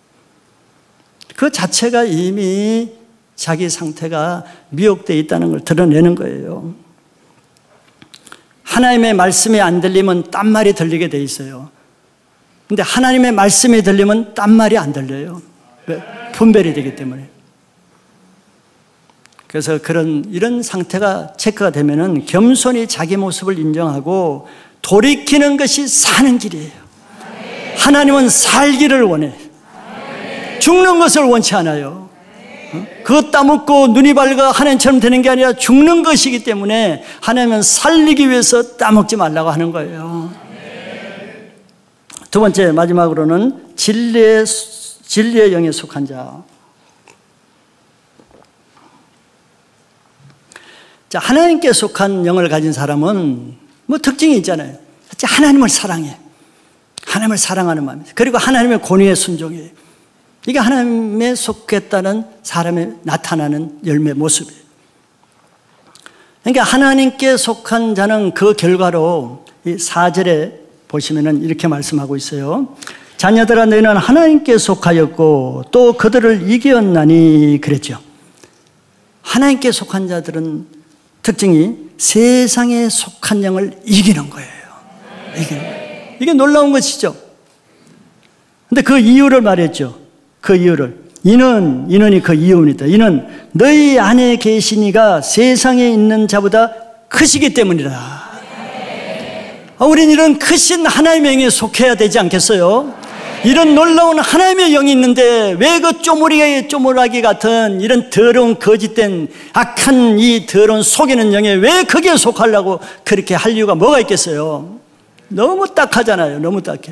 [SPEAKER 1] 그 자체가 이미 자기 상태가 미혹되어 있다는 걸 드러내는 거예요. 하나님의 말씀이 안 들리면 딴 말이 들리게 돼 있어요. 근데 하나님의 말씀이 들리면 딴 말이 안 들려요. 왜? 분별이 되기 때문에. 그래서 그런 이런 상태가 체크가 되면은 겸손히 자기 모습을 인정하고 돌이키는 것이 사는 길이에요. 하나님은 살기를 원해. 죽는 것을 원치 않아요. 그것 따먹고 눈이 밝아 하나님처럼 되는 게 아니라 죽는 것이기 때문에 하나님은 살리기 위해서 따먹지 말라고 하는 거예요. 두 번째, 마지막으로는 진리의, 진리의 영에 속한 자. 자, 하나님께 속한 영을 가진 사람은 뭐 특징이 있잖아요. 하나님을 사랑해. 하나님을 사랑하는 마음이죠. 그리고 하나님의 권위에 순종해요. 이게 하나님에 속했다는 사람의 나타나는 열매 모습이에요. 그러니까 하나님께 속한 자는 그 결과로 이 사 절에 보시면은 이렇게 말씀하고 있어요. 자녀들아 너희는 하나님께 속하였고 또 그들을 이겼나니 그랬죠. 하나님께 속한 자들은 특징이 세상에 속한 영을 이기는 거예요. 이기는 거예요. 이게 놀라운 것이죠. 근데 그 이유를 말했죠. 그 이유를. 이는, 이는이 그 이유입니다. 이는 너희 안에 계시니가 세상에 있는 자보다 크시기 때문이라. 아, 우린 이런 크신 하나님의 영에 속해야 되지 않겠어요? 이런 놀라운 하나님의 영이 있는데 왜 그 쪼무리가 쪼무라기 같은 이런 더러운 거짓된 악한 이 더러운 속이는 영에 왜 거기에 속하려고 그렇게 할 이유가 뭐가 있겠어요? 너무 딱하잖아요. 너무 딱해.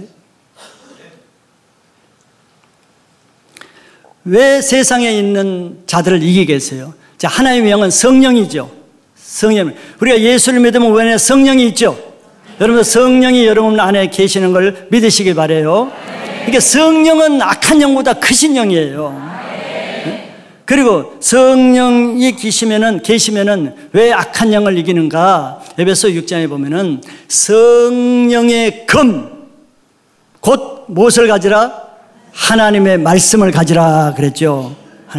[SPEAKER 1] 왜 세상에 있는 자들을 이기겠어요? 자, 하나님의 영은 성령이죠. 성령. 우리가 예수를 믿으면 왜 성령이 있죠? 여러분 성령이 여러분 안에 계시는 걸 믿으시길 바라요. 그러니까 성령은 악한 영보다 크신 영이에요. 그리고 성령이 계시면은 계시면은 왜 악한 영을 이기는가? 에베소 육 장에 보면은 성령의 금 곧 무엇을 가지라? 하나님의 말씀을 가지라 그랬죠.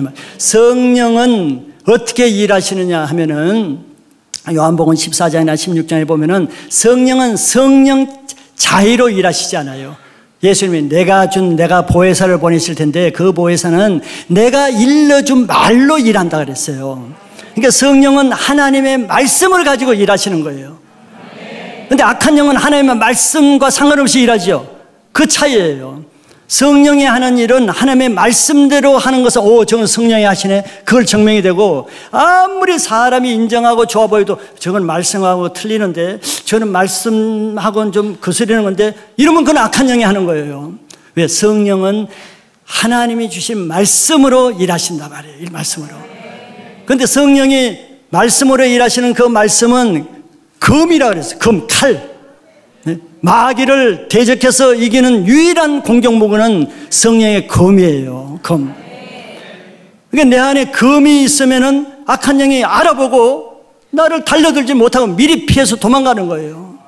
[SPEAKER 1] 성령은 어떻게 일하시느냐 하면은 요한복음 십사 장이나 십육 장에 보면은 성령은 성령 자의로 일하시지 않아요. 예수님이 내가 준 내가 보혜사를 보내실 텐데 그 보혜사는 내가 일러준 말로 일한다 그랬어요. 그러니까 성령은 하나님의 말씀을 가지고 일하시는 거예요. 그런데 악한 영은 하나님의 말씀과 상관없이 일하죠. 그 차이예요. 성령이 하는 일은 하나님의 말씀대로 하는 것은 오 저건 성령이 하시네 그걸 증명이 되고 아무리 사람이 인정하고 좋아 보여도 저건 말씀하고 틀리는데 저는 말씀하고는 좀 거스리는 건데 이러면 그건 악한 영이 하는 거예요. 왜? 성령은 하나님이 주신 말씀으로 일하신단 말이에요. 이 말씀으로. 그런데 성령이 말씀으로 일하시는 그 말씀은 금이라 그랬어요. 금, 칼. 마귀를 대적해서 이기는 유일한 공격무기는 성령의 검이에요. 검. 그러니까 내 안에 검이 있으면은 악한 영이 알아보고 나를 달려들지 못하고 미리 피해서 도망가는 거예요.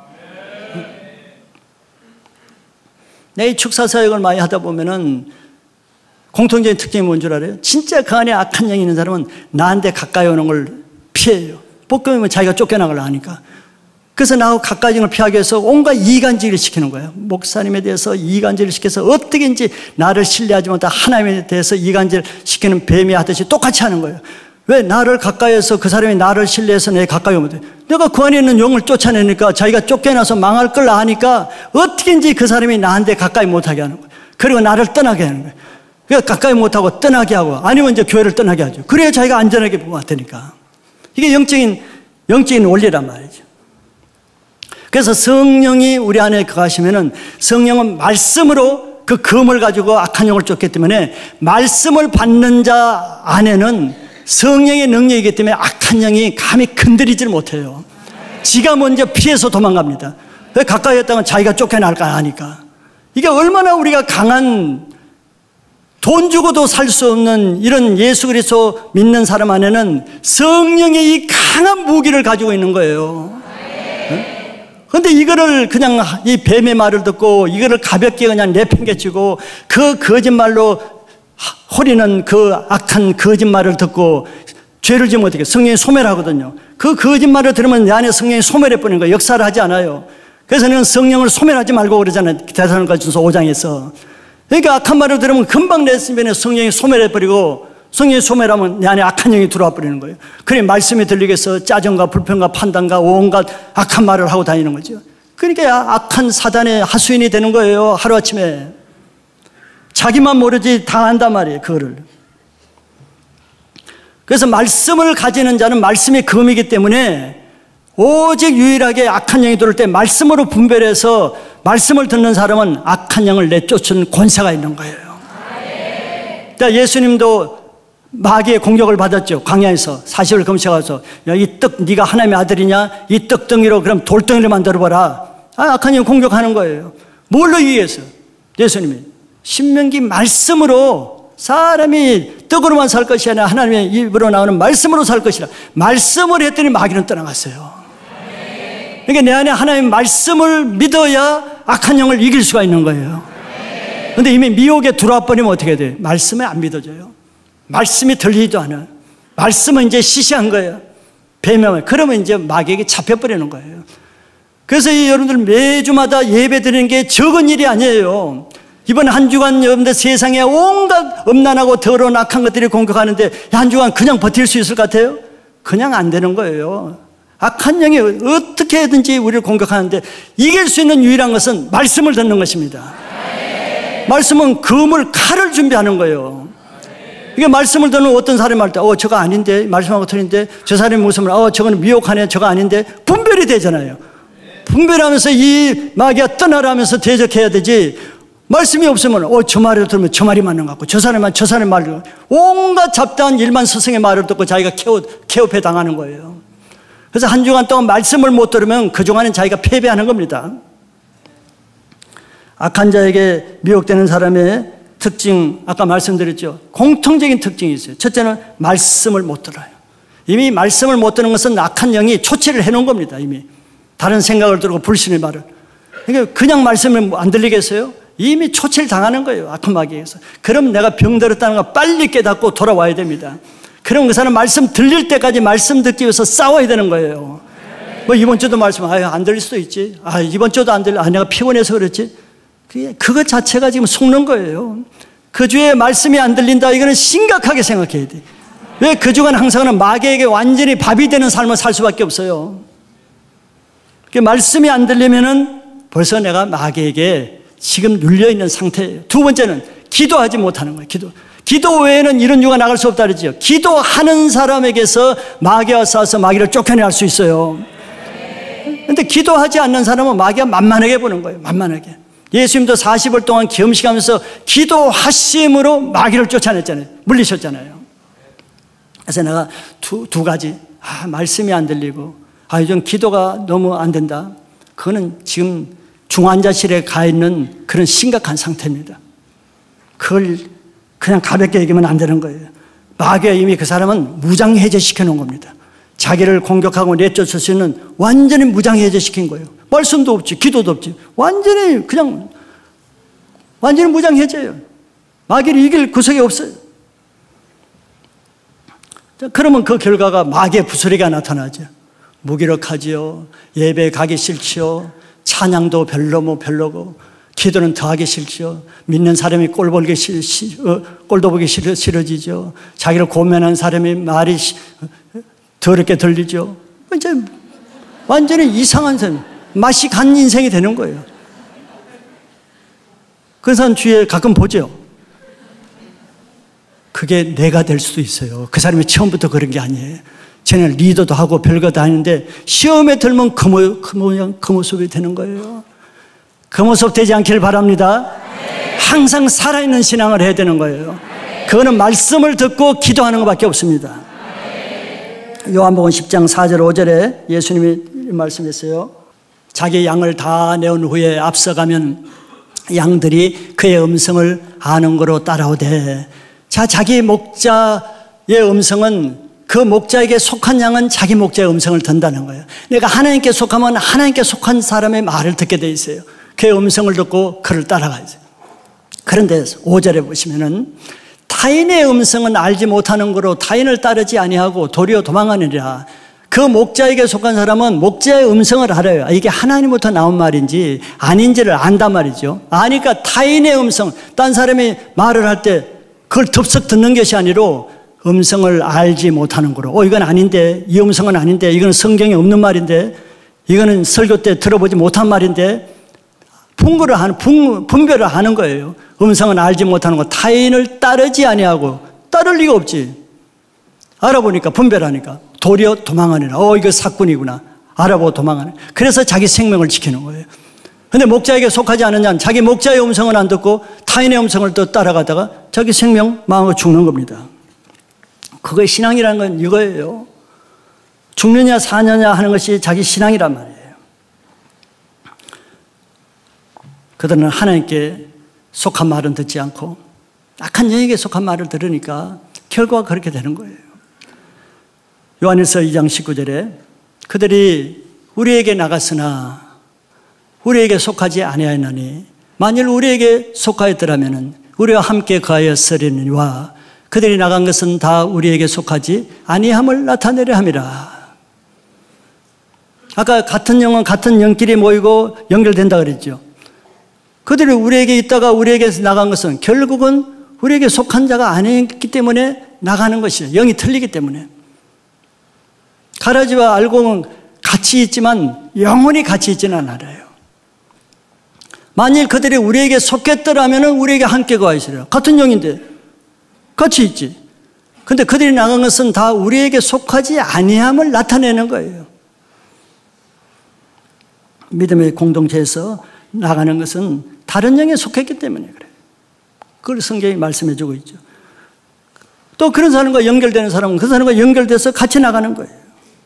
[SPEAKER 1] 내 이 축사 사역을 많이 하다 보면은 공통적인 특징이 뭔 줄 알아요? 진짜 그 안에 악한 영이 있는 사람은 나한테 가까이 오는 걸 피해요. 볶음이면 자기가 쫓겨나가려 하니까. 그래서 나하고 가까이 걸 피하기 위해서 온갖 이간질을 시키는 거예요. 목사님에 대해서 이간질을 시켜서 어떻게든지 나를 신뢰하지 못한 하나님에 대해서 이간질 시키는 뱀이 하듯이 똑같이 하는 거예요. 왜? 나를 가까이해서 그 사람이 나를 신뢰해서 내 가까이 오면 돼. 내가 그 안에 있는 영을 쫓아내니까 자기가 쫓겨나서 망할 걸 아니까 어떻게든지 그 사람이 나한테 가까이 못하게 하는 거예요. 그리고 나를 떠나게 하는 거예요. 그러니까 가까이 못하고 떠나게 하고 아니면 이제 교회를 떠나게 하죠. 그래야 자기가 안전하게 왔다니까. 이게 영적인, 영적인 원리란 말이죠. 그래서 성령이 우리 안에 거하시면은 성령은 말씀으로 그 검을 가지고 악한 영을 쫓기 때문에 말씀을 받는 자 안에는 성령의 능력이기 때문에 악한 영이 감히 건드리지를 못해요. 지가 먼저 피해서 도망갑니다. 왜 가까이 했다가 자기가 쫓겨날까 하니까. 이게 얼마나 우리가 강한 돈 주고도 살 수 없는 이런 예수 그리스도 믿는 사람 안에는 성령의 이 강한 무기를 가지고 있는 거예요. 그런데 이거를 그냥 이 뱀의 말을 듣고 이거를 가볍게 그냥 내팽개치고 그 거짓말로 허리는 그 악한 거짓말을 듣고 죄를 지으면 어떻게 성령이 소멸하거든요. 그 거짓말을 들으면 내 안에 성령이 소멸해버리는 거예요. 역사를 하지 않아요. 그래서 저는 성령을 소멸하지 말고 그러잖아요. 데살로니가전서 오 장에서. 그러니까 악한 말을 들으면 금방 내 주변에 성령이 소멸해버리고 성령이 소멸하면 내 안에 악한 영이 들어와 버리는 거예요. 그래 말씀이 들리겠어 짜증과 불평과 판단과 온갖 악한 말을 하고 다니는 거죠. 그러니까 악한 사단의 하수인이 되는 거예요. 하루아침에. 자기만 모르지 다 안단 말이에요. 그거를. 그래서 말씀을 가지는 자는 말씀이 검이기 때문에 오직 유일하게 악한 영이 들어올 때 말씀으로 분별해서 말씀을 듣는 사람은 악한 영을 내쫓은 권세가 있는 거예요. 그러니까 예수님도 마귀의 공격을 받았죠. 광야에서 사십을 검색해서 이 떡 네가 하나님의 아들이냐? 이 떡덩이로 그럼 돌덩이를 만들어봐라. 아, 악한 영이 공격하는 거예요. 뭘로 이기겠어요? 예수님이 신명기 말씀으로 사람이 떡으로만 살 것이 아니라 하나님의 입으로 나오는 말씀으로 살 것이라 말씀을 했더니 마귀는 떠나갔어요. 그러니까 내 안에 하나님의 말씀을 믿어야 악한 영을 이길 수가 있는 거예요. 그런데 이미 미혹에 들어와 버리면 어떻게 돼요? 말씀에 안 믿어져요. 말씀이 들리지도 않아요. 말씀은 이제 시시한 거예요. 배명을. 그러면 이제 마귀에게 잡혀버리는 거예요. 그래서 이 여러분들 매주마다 예배 드리는 게 적은 일이 아니에요. 이번 한 주간 여러분들 세상에 온갖 음란하고 더러운 악한 것들이 공격하는데 한 주간 그냥 버틸 수 있을 것 같아요? 그냥 안 되는 거예요. 악한 영이 어떻게든지 우리를 공격하는데 이길 수 있는 유일한 것은 말씀을 듣는 것입니다. 말씀은 금을 칼을 준비하는 거예요. 이게 말씀을 듣는 어떤 사람이 할 때 어 저거 아닌데 말씀하고 틀린데 저 사람이 무슨 말 어 저거는 미혹하네 저거 아닌데 분별이 되잖아요. 분별하면서 이 마귀가 떠나라면서 대적해야 되지 말씀이 없으면 어 저 말을 들으면 저 말이 맞는 것 같고 저 사람만 저 사람의 말을 온갖 잡다한 일만 스승의 말을 듣고 자기가 케어, 케어패 당하는 거예요. 그래서 한 주간 동안 말씀을 못 들으면 그 주간은 자기가 패배하는 겁니다. 악한 자에게 미혹되는 사람의 특징 아까 말씀드렸죠. 공통적인 특징이 있어요. 첫째는 말씀을 못 들어요. 이미 말씀을 못 듣는 것은 악한 영이 초치를 해놓은 겁니다. 이미 다른 생각을 들고 불신의 말을. 그러니까 그냥 말씀을 안 들리겠어요? 이미 초치를 당하는 거예요. 악한 마귀에서. 그럼 내가 병들었다는 거 빨리 깨닫고 돌아와야 됩니다. 그럼 그 사람 말씀 들릴 때까지 말씀 듣기 위해서 싸워야 되는 거예요. 뭐 이번 주도 말씀 아, 안 들릴 수도 있지. 아 이번 주도 안 들려. 아 내가 피곤해서 그렇지. 그게 그것 자체가 지금 속는 거예요. 그 주에 말씀이 안 들린다. 이거는 심각하게 생각해야 돼. 왜 그 주간 항상은 마귀에게 완전히 밥이 되는 삶을 살 수밖에 없어요. 그 말씀이 안 들리면은 벌써 내가 마귀에게 지금 눌려 있는 상태예요. 두 번째는 기도하지 못하는 거예요. 기도. 기도 외에는 이런 유가 나갈 수 없다 그러죠. 기도하는 사람에게서 마귀와 싸워서 마귀를 쫓겨낼 수 있어요. 그런데 기도하지 않는 사람은 마귀가 만만하게 보는 거예요. 만만하게. 예수님도 사십 일 동안 겸식하면서 기도하심으로 마귀를 쫓아냈잖아요. 물리셨잖아요. 그래서 내가 두, 두 가지 아, 말씀이 안 들리고 아, 요즘 기도가 너무 안 된다. 그거는 지금 중환자실에 가 있는 그런 심각한 상태입니다. 그걸 그냥 가볍게 얘기하면 안 되는 거예요. 마귀가 이미 그 사람은 무장해제시켜 놓은 겁니다. 자기를 공격하고 내쫓을 수 있는 완전히 무장해제시킨 거예요. 말씀도 없지, 기도도 없지. 완전히 그냥 완전히 무장해제예요. 마귀를 이길 구석이 없어요. 그러면 그 결과가 마귀의 부스러기가 나타나죠. 무기력하지요. 예배 가기 싫지요. 찬양도 별로 뭐 별로고 기도는 더하기 싫지요. 믿는 사람이 꼴 보기 싫, 어, 꼴도 보기 싫어, 싫어지죠. 자기를 고면한 사람이 말이 더럽게 들리죠. 이제 완전히 이상한 사람, 맛이 간 인생이 되는 거예요. 그 사람 주위에 가끔 보죠. 그게 내가 될 수도 있어요. 그 사람이 처음부터 그런 게 아니에요. 쟤는 리더도 하고 별거 다 하는데 시험에 들면 그, 모, 그 모양, 그 모습이 되는 거예요. 그 모습 되지 않길 바랍니다. 항상 살아있는 신앙을 해야 되는 거예요. 그거는 말씀을 듣고 기도하는 것밖에 없습니다. 요한복음 십 장 사 절 오 절에 예수님이 말씀했어요. 자기 양을 다 내온 후에 앞서가면 양들이 그의 음성을 아는 거로 따라오되 자, 자기 목자의 음성은 그 목자에게 속한 양은 자기 목자의 음성을 듣는다는 거예요. 내가 하나님께 속하면 하나님께 속한 사람의 말을 듣게 돼 있어요. 그의 음성을 듣고 그를 따라가야죠. 그런데 오 절에 보시면은 타인의 음성은 알지 못하는 거로 타인을 따르지 아니하고 도리어 도망하느니라. 그 목자에게 속한 사람은 목자의 음성을 알아요. 이게 하나님부터 나온 말인지 아닌지를 안단 말이죠. 아니까 타인의 음성, 딴 사람이 말을 할 때 그걸 덥석 듣는 것이 아니로 음성을 알지 못하는 거로 어 이건 아닌데 이 음성은 아닌데 이건 성경에 없는 말인데 이거는 설교 때 들어보지 못한 말인데 분별을 하는, 분별을 하는 거예요. 음성은 알지 못하는 거. 타인을 따르지 아니하고 따를 리가 없지. 알아보니까 분별하니까 도리어 도망하니라. 어 이거 사꾼이구나. 알아보고 도망하네. 그래서 자기 생명을 지키는 거예요. 근데 목자에게 속하지 않은 자는 자기 목자의 음성은 안 듣고 타인의 음성을 또 따라가다가 자기 생명 망하고 죽는 겁니다. 그거의 신앙이라는 건 이거예요. 죽느냐 사느냐 하는 것이 자기 신앙이란 말이에요. 그들은 하나님께 속한 말은 듣지 않고 악한 영에게 속한 말을 들으니까 결과가 그렇게 되는 거예요. 요한일서 이 장 십구 절에 그들이 우리에게 나갔으나 우리에게 속하지 아니하였나니 만일 우리에게 속하였더라면 우리와 함께 거하였으리니와 그들이 나간 것은 다 우리에게 속하지 아니함을 나타내려 함이라. 아까 같은 영은 같은 영끼리 모이고 연결된다 그랬죠. 그들이 우리에게 있다가 우리에게 나간 것은 결국은 우리에게 속한 자가 아니기 때문에 나가는 것이에요. 영이 틀리기 때문에. 가라지와 알곡은 같이 있지만 영원히 같이 있지는 않아요. 만일 그들이 우리에게 속했더라면 우리에게 함께 거하시리라. 같은 영인데 같이 있지. 근데 그들이 나간 것은 다 우리에게 속하지 아니함을 나타내는 거예요. 믿음의 공동체에서 나가는 것은 다른 영에 속했기 때문에 그래요. 그걸 성경이 말씀해 주고 있죠. 또 그런 사람과 연결되는 사람은 그 사람과 연결돼서 같이 나가는 거예요.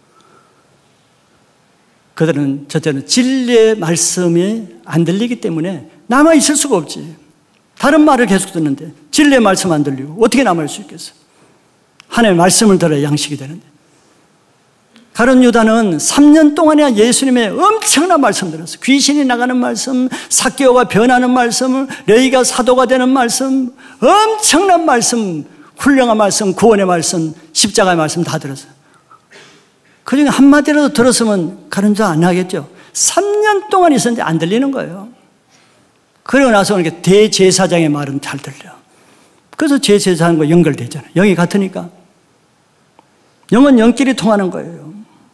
[SPEAKER 1] 그들은 저때는 진리의 말씀이 안 들리기 때문에 남아있을 수가 없지. 다른 말을 계속 듣는데 진리의 말씀 안 들리고 어떻게 남아있을 수 있겠어? 하나님의 말씀을 들어야 양식이 되는데. 가룟 유다는 삼 년 동안이나 예수님의 엄청난 말씀 들었어요. 귀신이 나가는 말씀, 삭개오가 변하는 말씀, 레위가 사도가 되는 말씀, 엄청난 말씀, 훌륭한 말씀, 구원의 말씀, 십자가의 말씀 다 들었어요. 그중에 한마디라도 들었으면 가룟 유다 안 하겠죠. 삼 년 동안 있었는데 안 들리는 거예요. 그러고 나서 이렇게 대제사장의 말은 잘 들려. 그래서 제사장과 연결되잖아요. 영이 같으니까. 영은 영끼리 통하는 거예요.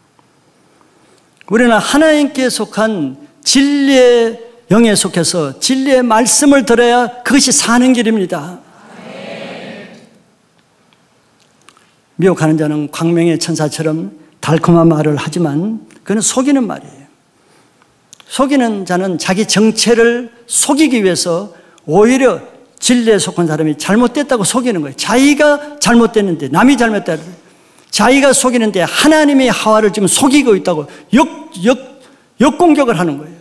[SPEAKER 1] 우리는 하나님께 속한 진리의 영에 속해서 진리의 말씀을 들어야 그것이 사는 길입니다. 미혹하는 자는 광명의 천사처럼 달콤한 말을 하지만 그는 속이는 말이에요. 속이는 자는 자기 정체를 속이기 위해서 오히려 진리에 속한 사람이 잘못됐다고 속이는 거예요. 자기가 잘못됐는데 남이 잘못됐다. 자기가 속이는데 하나님이 하와를 지금 속이고 있다고 역, 역, 역공격을 하는 거예요.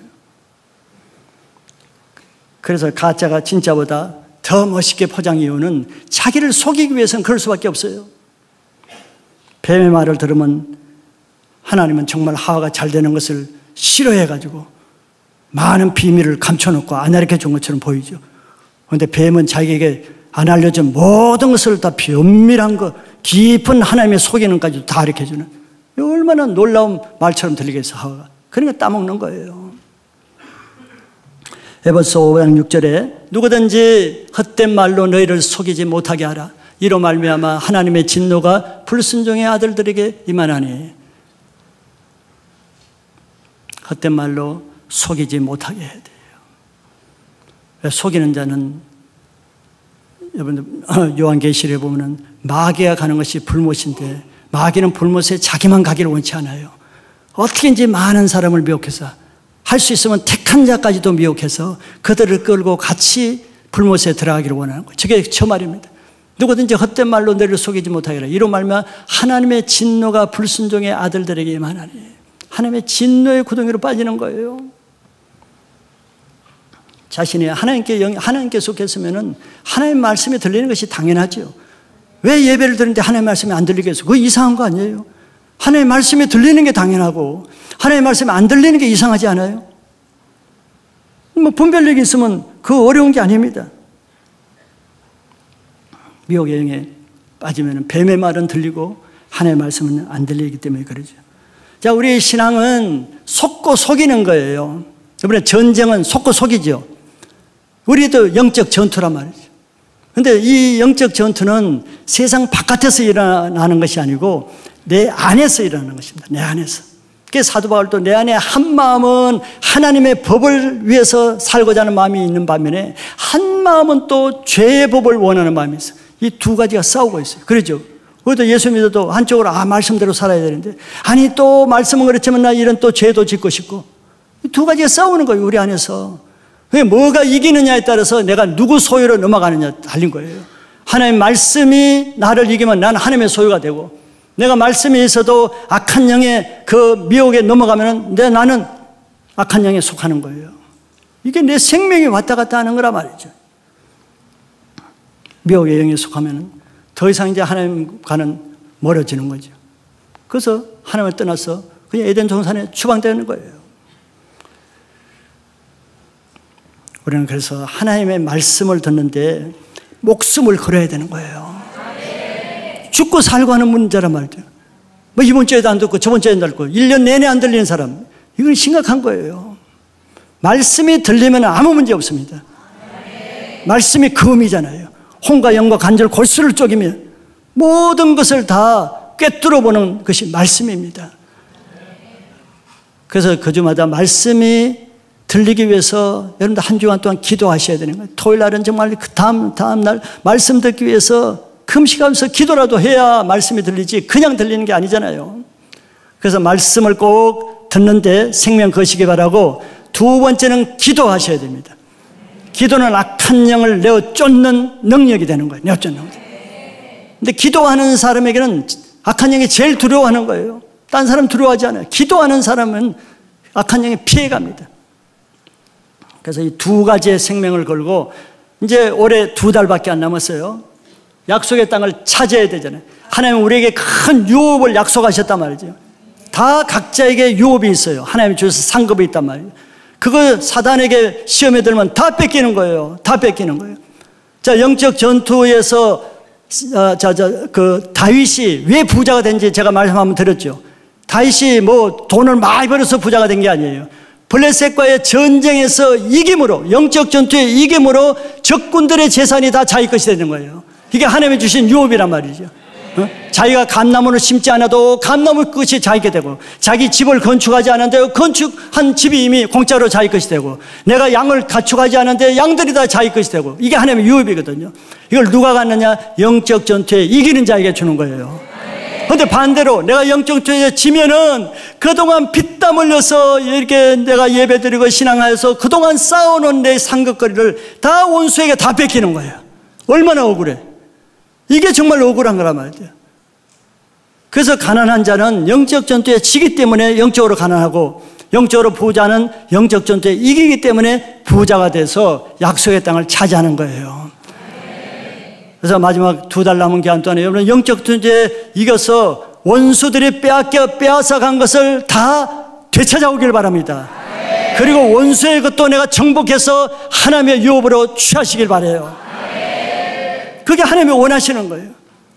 [SPEAKER 1] 그래서 가짜가 진짜보다 더 멋있게 포장해 오는 자기를 속이기 위해서는 그럴 수밖에 없어요. 뱀의 말을 들으면 하나님은 정말 하와가 잘 되는 것을 싫어해가지고 많은 비밀을 감춰놓고 안 알려준 것처럼 보이죠. 그런데 뱀은 자기에게 안 알려준 모든 것을 다 비밀한 거, 깊은 하나님의 속이는까지도 다 가르쳐주는 얼마나 놀라운 말처럼 들리겠어 하와가. 그러니까 따먹는 거예요. 에베소 오 장 육 절에 누구든지 헛된 말로 너희를 속이지 못하게 하라. 이로 말미암아 하나님의 진노가 불순종의 아들들에게 임하나니. 헛된 말로 속이지 못하게 해야 돼요. 속이는 자는 여러분들 요한계시록에 보면은 마귀가 가는 것이 불못인데 마귀는 불못에 자기만 가기를 원치 않아요. 어떻게든지 많은 사람을 미혹해서 할 수 있으면 택한 자까지도 미혹해서 그들을 끌고 같이 불못에 들어가기를 원하는 거예요. 저게 저 말입니다. 누구든지 헛된 말로 너를 속이지 못하게 하라. 이로 말미암아 하나님의 진노가 불순종의 아들들에게 임하나니. 하나님의 진노의 구덩이로 빠지는 거예요. 자신이 하나님께, 영, 하나님께 속했으면 하나님의 말씀이 들리는 것이 당연하죠. 왜 예배를 드리는데 하나님의 말씀이 안 들리겠어요? 그거 이상한 거 아니에요? 하나님의 말씀이 들리는 게 당연하고 하나님의 말씀이 안 들리는 게 이상하지 않아요? 뭐 분별력이 있으면 그거 어려운 게 아닙니다. 미혹의 영에 빠지면 뱀의 말은 들리고 하나님의 말씀은 안 들리기 때문에 그러죠. 자, 우리의 신앙은 속고 속이는 거예요. 이번에 전쟁은 속고 속이죠. 우리도 영적 전투란 말이죠. 그런데 이 영적 전투는 세상 바깥에서 일어나는 것이 아니고 내 안에서 일어나는 것입니다. 내 안에서. 그래서 사도 바울도 내 안에 한 마음은 하나님의 법을 위해서 살고자 하는 마음이 있는 반면에 한 마음은 또 죄의 법을 원하는 마음이 있어요. 이 두 가지가 싸우고 있어요. 그렇죠? 우리도 예수 믿어도 한쪽으로 아 말씀대로 살아야 되는데 아니 또 말씀은 그렇지만 나 이런 또 죄도 짓고 싶고 이 두 가지가 싸우는 거예요. 우리 안에서. 그게 뭐가 이기느냐에 따라서 내가 누구 소유로 넘어가느냐 달린 거예요. 하나님의 말씀이 나를 이기면 나는 하나님의 소유가 되고 내가 말씀이 있어도 악한 영의 그 미혹에 넘어가면 내 나는 악한 영에 속하는 거예요. 이게 내 생명이 왔다 갔다 하는 거란 말이죠. 미혹의 영에 속하면 더 이상 이제 하나님과는 멀어지는 거죠. 그래서 하나님을 떠나서 그냥 에덴 동산에 추방되는 거예요. 우리는 그래서 하나님의 말씀을 듣는데 목숨을 걸어야 되는 거예요. 죽고 살고 하는 문제란 말이죠. 뭐 이번 주에도 안 듣고 저번 주에도 안 듣고 일 년 내내 안 들리는 사람, 이건 심각한 거예요. 말씀이 들리면 아무 문제 없습니다. 말씀이 금이잖아요. 혼과 영과 관절 골수를 쪼개면 모든 것을 다 꿰뚫어 보는 것이 말씀입니다. 그래서 그 주마다 말씀이 들리기 위해서 여러분들 한 주간 동안 기도하셔야 되는 거예요. 토요일 날은 정말 그 다음, 다음 날 말씀 듣기 위해서 금식하면서 기도라도 해야 말씀이 들리지 그냥 들리는 게 아니잖아요. 그래서 말씀을 꼭 듣는데 생명 거시기 바라고, 두 번째는 기도하셔야 됩니다. 기도는 악한 영을 내어 쫓는 능력이 되는 거예요. 내어 쫓는 거예요. 근데 기도하는 사람에게는 악한 영이 제일 두려워하는 거예요. 딴 사람 두려워하지 않아요. 기도하는 사람은 악한 영이 피해갑니다. 그래서 이 두 가지의 생명을 걸고 이제 올해 두 달밖에 안 남았어요. 약속의 땅을 차지해야 되잖아요. 하나님은 우리에게 큰 유업을 약속하셨단 말이죠. 다 각자에게 유업이 있어요. 하나님이 주셔서 상급이 있단 말이에요. 그거 사단에게 시험에 들면 다 뺏기는 거예요. 다 뺏기는 거예요. 자, 영적 전투에서 어, 자, 자, 그 다윗이 왜 부자가 된지 제가 말씀 한번 드렸죠. 다윗이 뭐 돈을 많이 벌어서 부자가 된 게 아니에요. 블레셋과의 전쟁에서 이김으로, 영적 전투의 이김으로 적군들의 재산이 다 자기 것이 되는 거예요. 이게 하나님이 주신 유업이란 말이죠. 어? 자기가 감나무를 심지 않아도 감나무 끝이 자기게 되고, 자기 집을 건축하지 않았는데 건축한 집이 이미 공짜로 자기 것이 되고, 내가 양을 가축하지 않았는데 양들이 다 자기 것이 되고, 이게 하나님의 유업이거든요. 이걸 누가 갖느냐? 영적 전투에 이기는 자에게 주는 거예요. 그런데 반대로 내가 영적 전투에 지면은 그동안 피땀 흘려서 이렇게 내가 예배드리고 신앙하여서 그동안 쌓아놓은 내 상급거리를 다 원수에게 다 뺏기는 거예요. 얼마나 억울해. 이게 정말 억울한 거란 말이에요. 그래서 가난한 자는 영적 전투에 지기 때문에 영적으로 가난하고, 영적으로 부자는 영적 전투에 이기기 때문에 부자가 돼서 약속의 땅을 차지하는 거예요. 그래서 마지막 두 달 남은 기간 동안에 여러분 영적 전투에 이겨서 원수들이 빼앗겨 빼앗아 간 것을 다 되찾아오길 바랍니다. 그리고 원수의 것도 내가 정복해서 하나님의 유업으로 취하시길 바라요. 그게 하나님이 원하시는 거예요.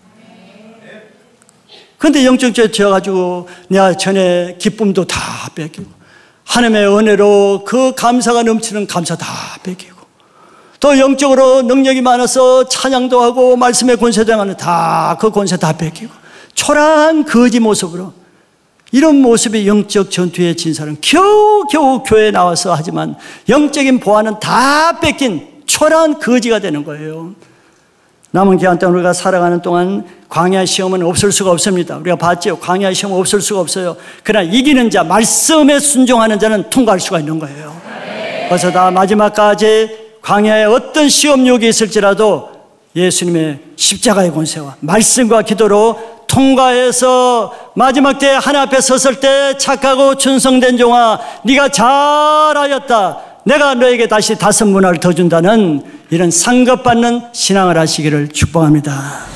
[SPEAKER 1] 그런데 영적 전투에 져가지고 내가 전에 기쁨도 다 뺏기고, 하나님의 은혜로 그 감사가 넘치는 감사 다 뺏기고, 또 영적으로 능력이 많아서 찬양도 하고 말씀의 권세도 하는 다 그 권세 다 뺏기고, 초라한 거지 모습으로, 이런 모습이 영적 전투에 진 사람, 겨우겨우 교회에 나와서 하지만 영적인 보안은 다 뺏긴 초라한 거지가 되는 거예요. 남은 기간 동안 우리가 살아가는 동안 광야 시험은 없을 수가 없습니다. 우리가 봤죠? 광야 시험은 없을 수가 없어요. 그러나 이기는 자, 말씀에 순종하는 자는 통과할 수가 있는 거예요. 그래서 다 마지막까지 광야에 어떤 시험욕이 있을지라도 예수님의 십자가의 권세와 말씀과 기도로 통과해서 마지막 때 하나님 앞에 섰을 때 착하고 충성된 종아, 네가 잘하였다, 내가 너에게 다시 다섯 문화를 더 준다는 이런 상급받는 신앙을 하시기를 축복합니다.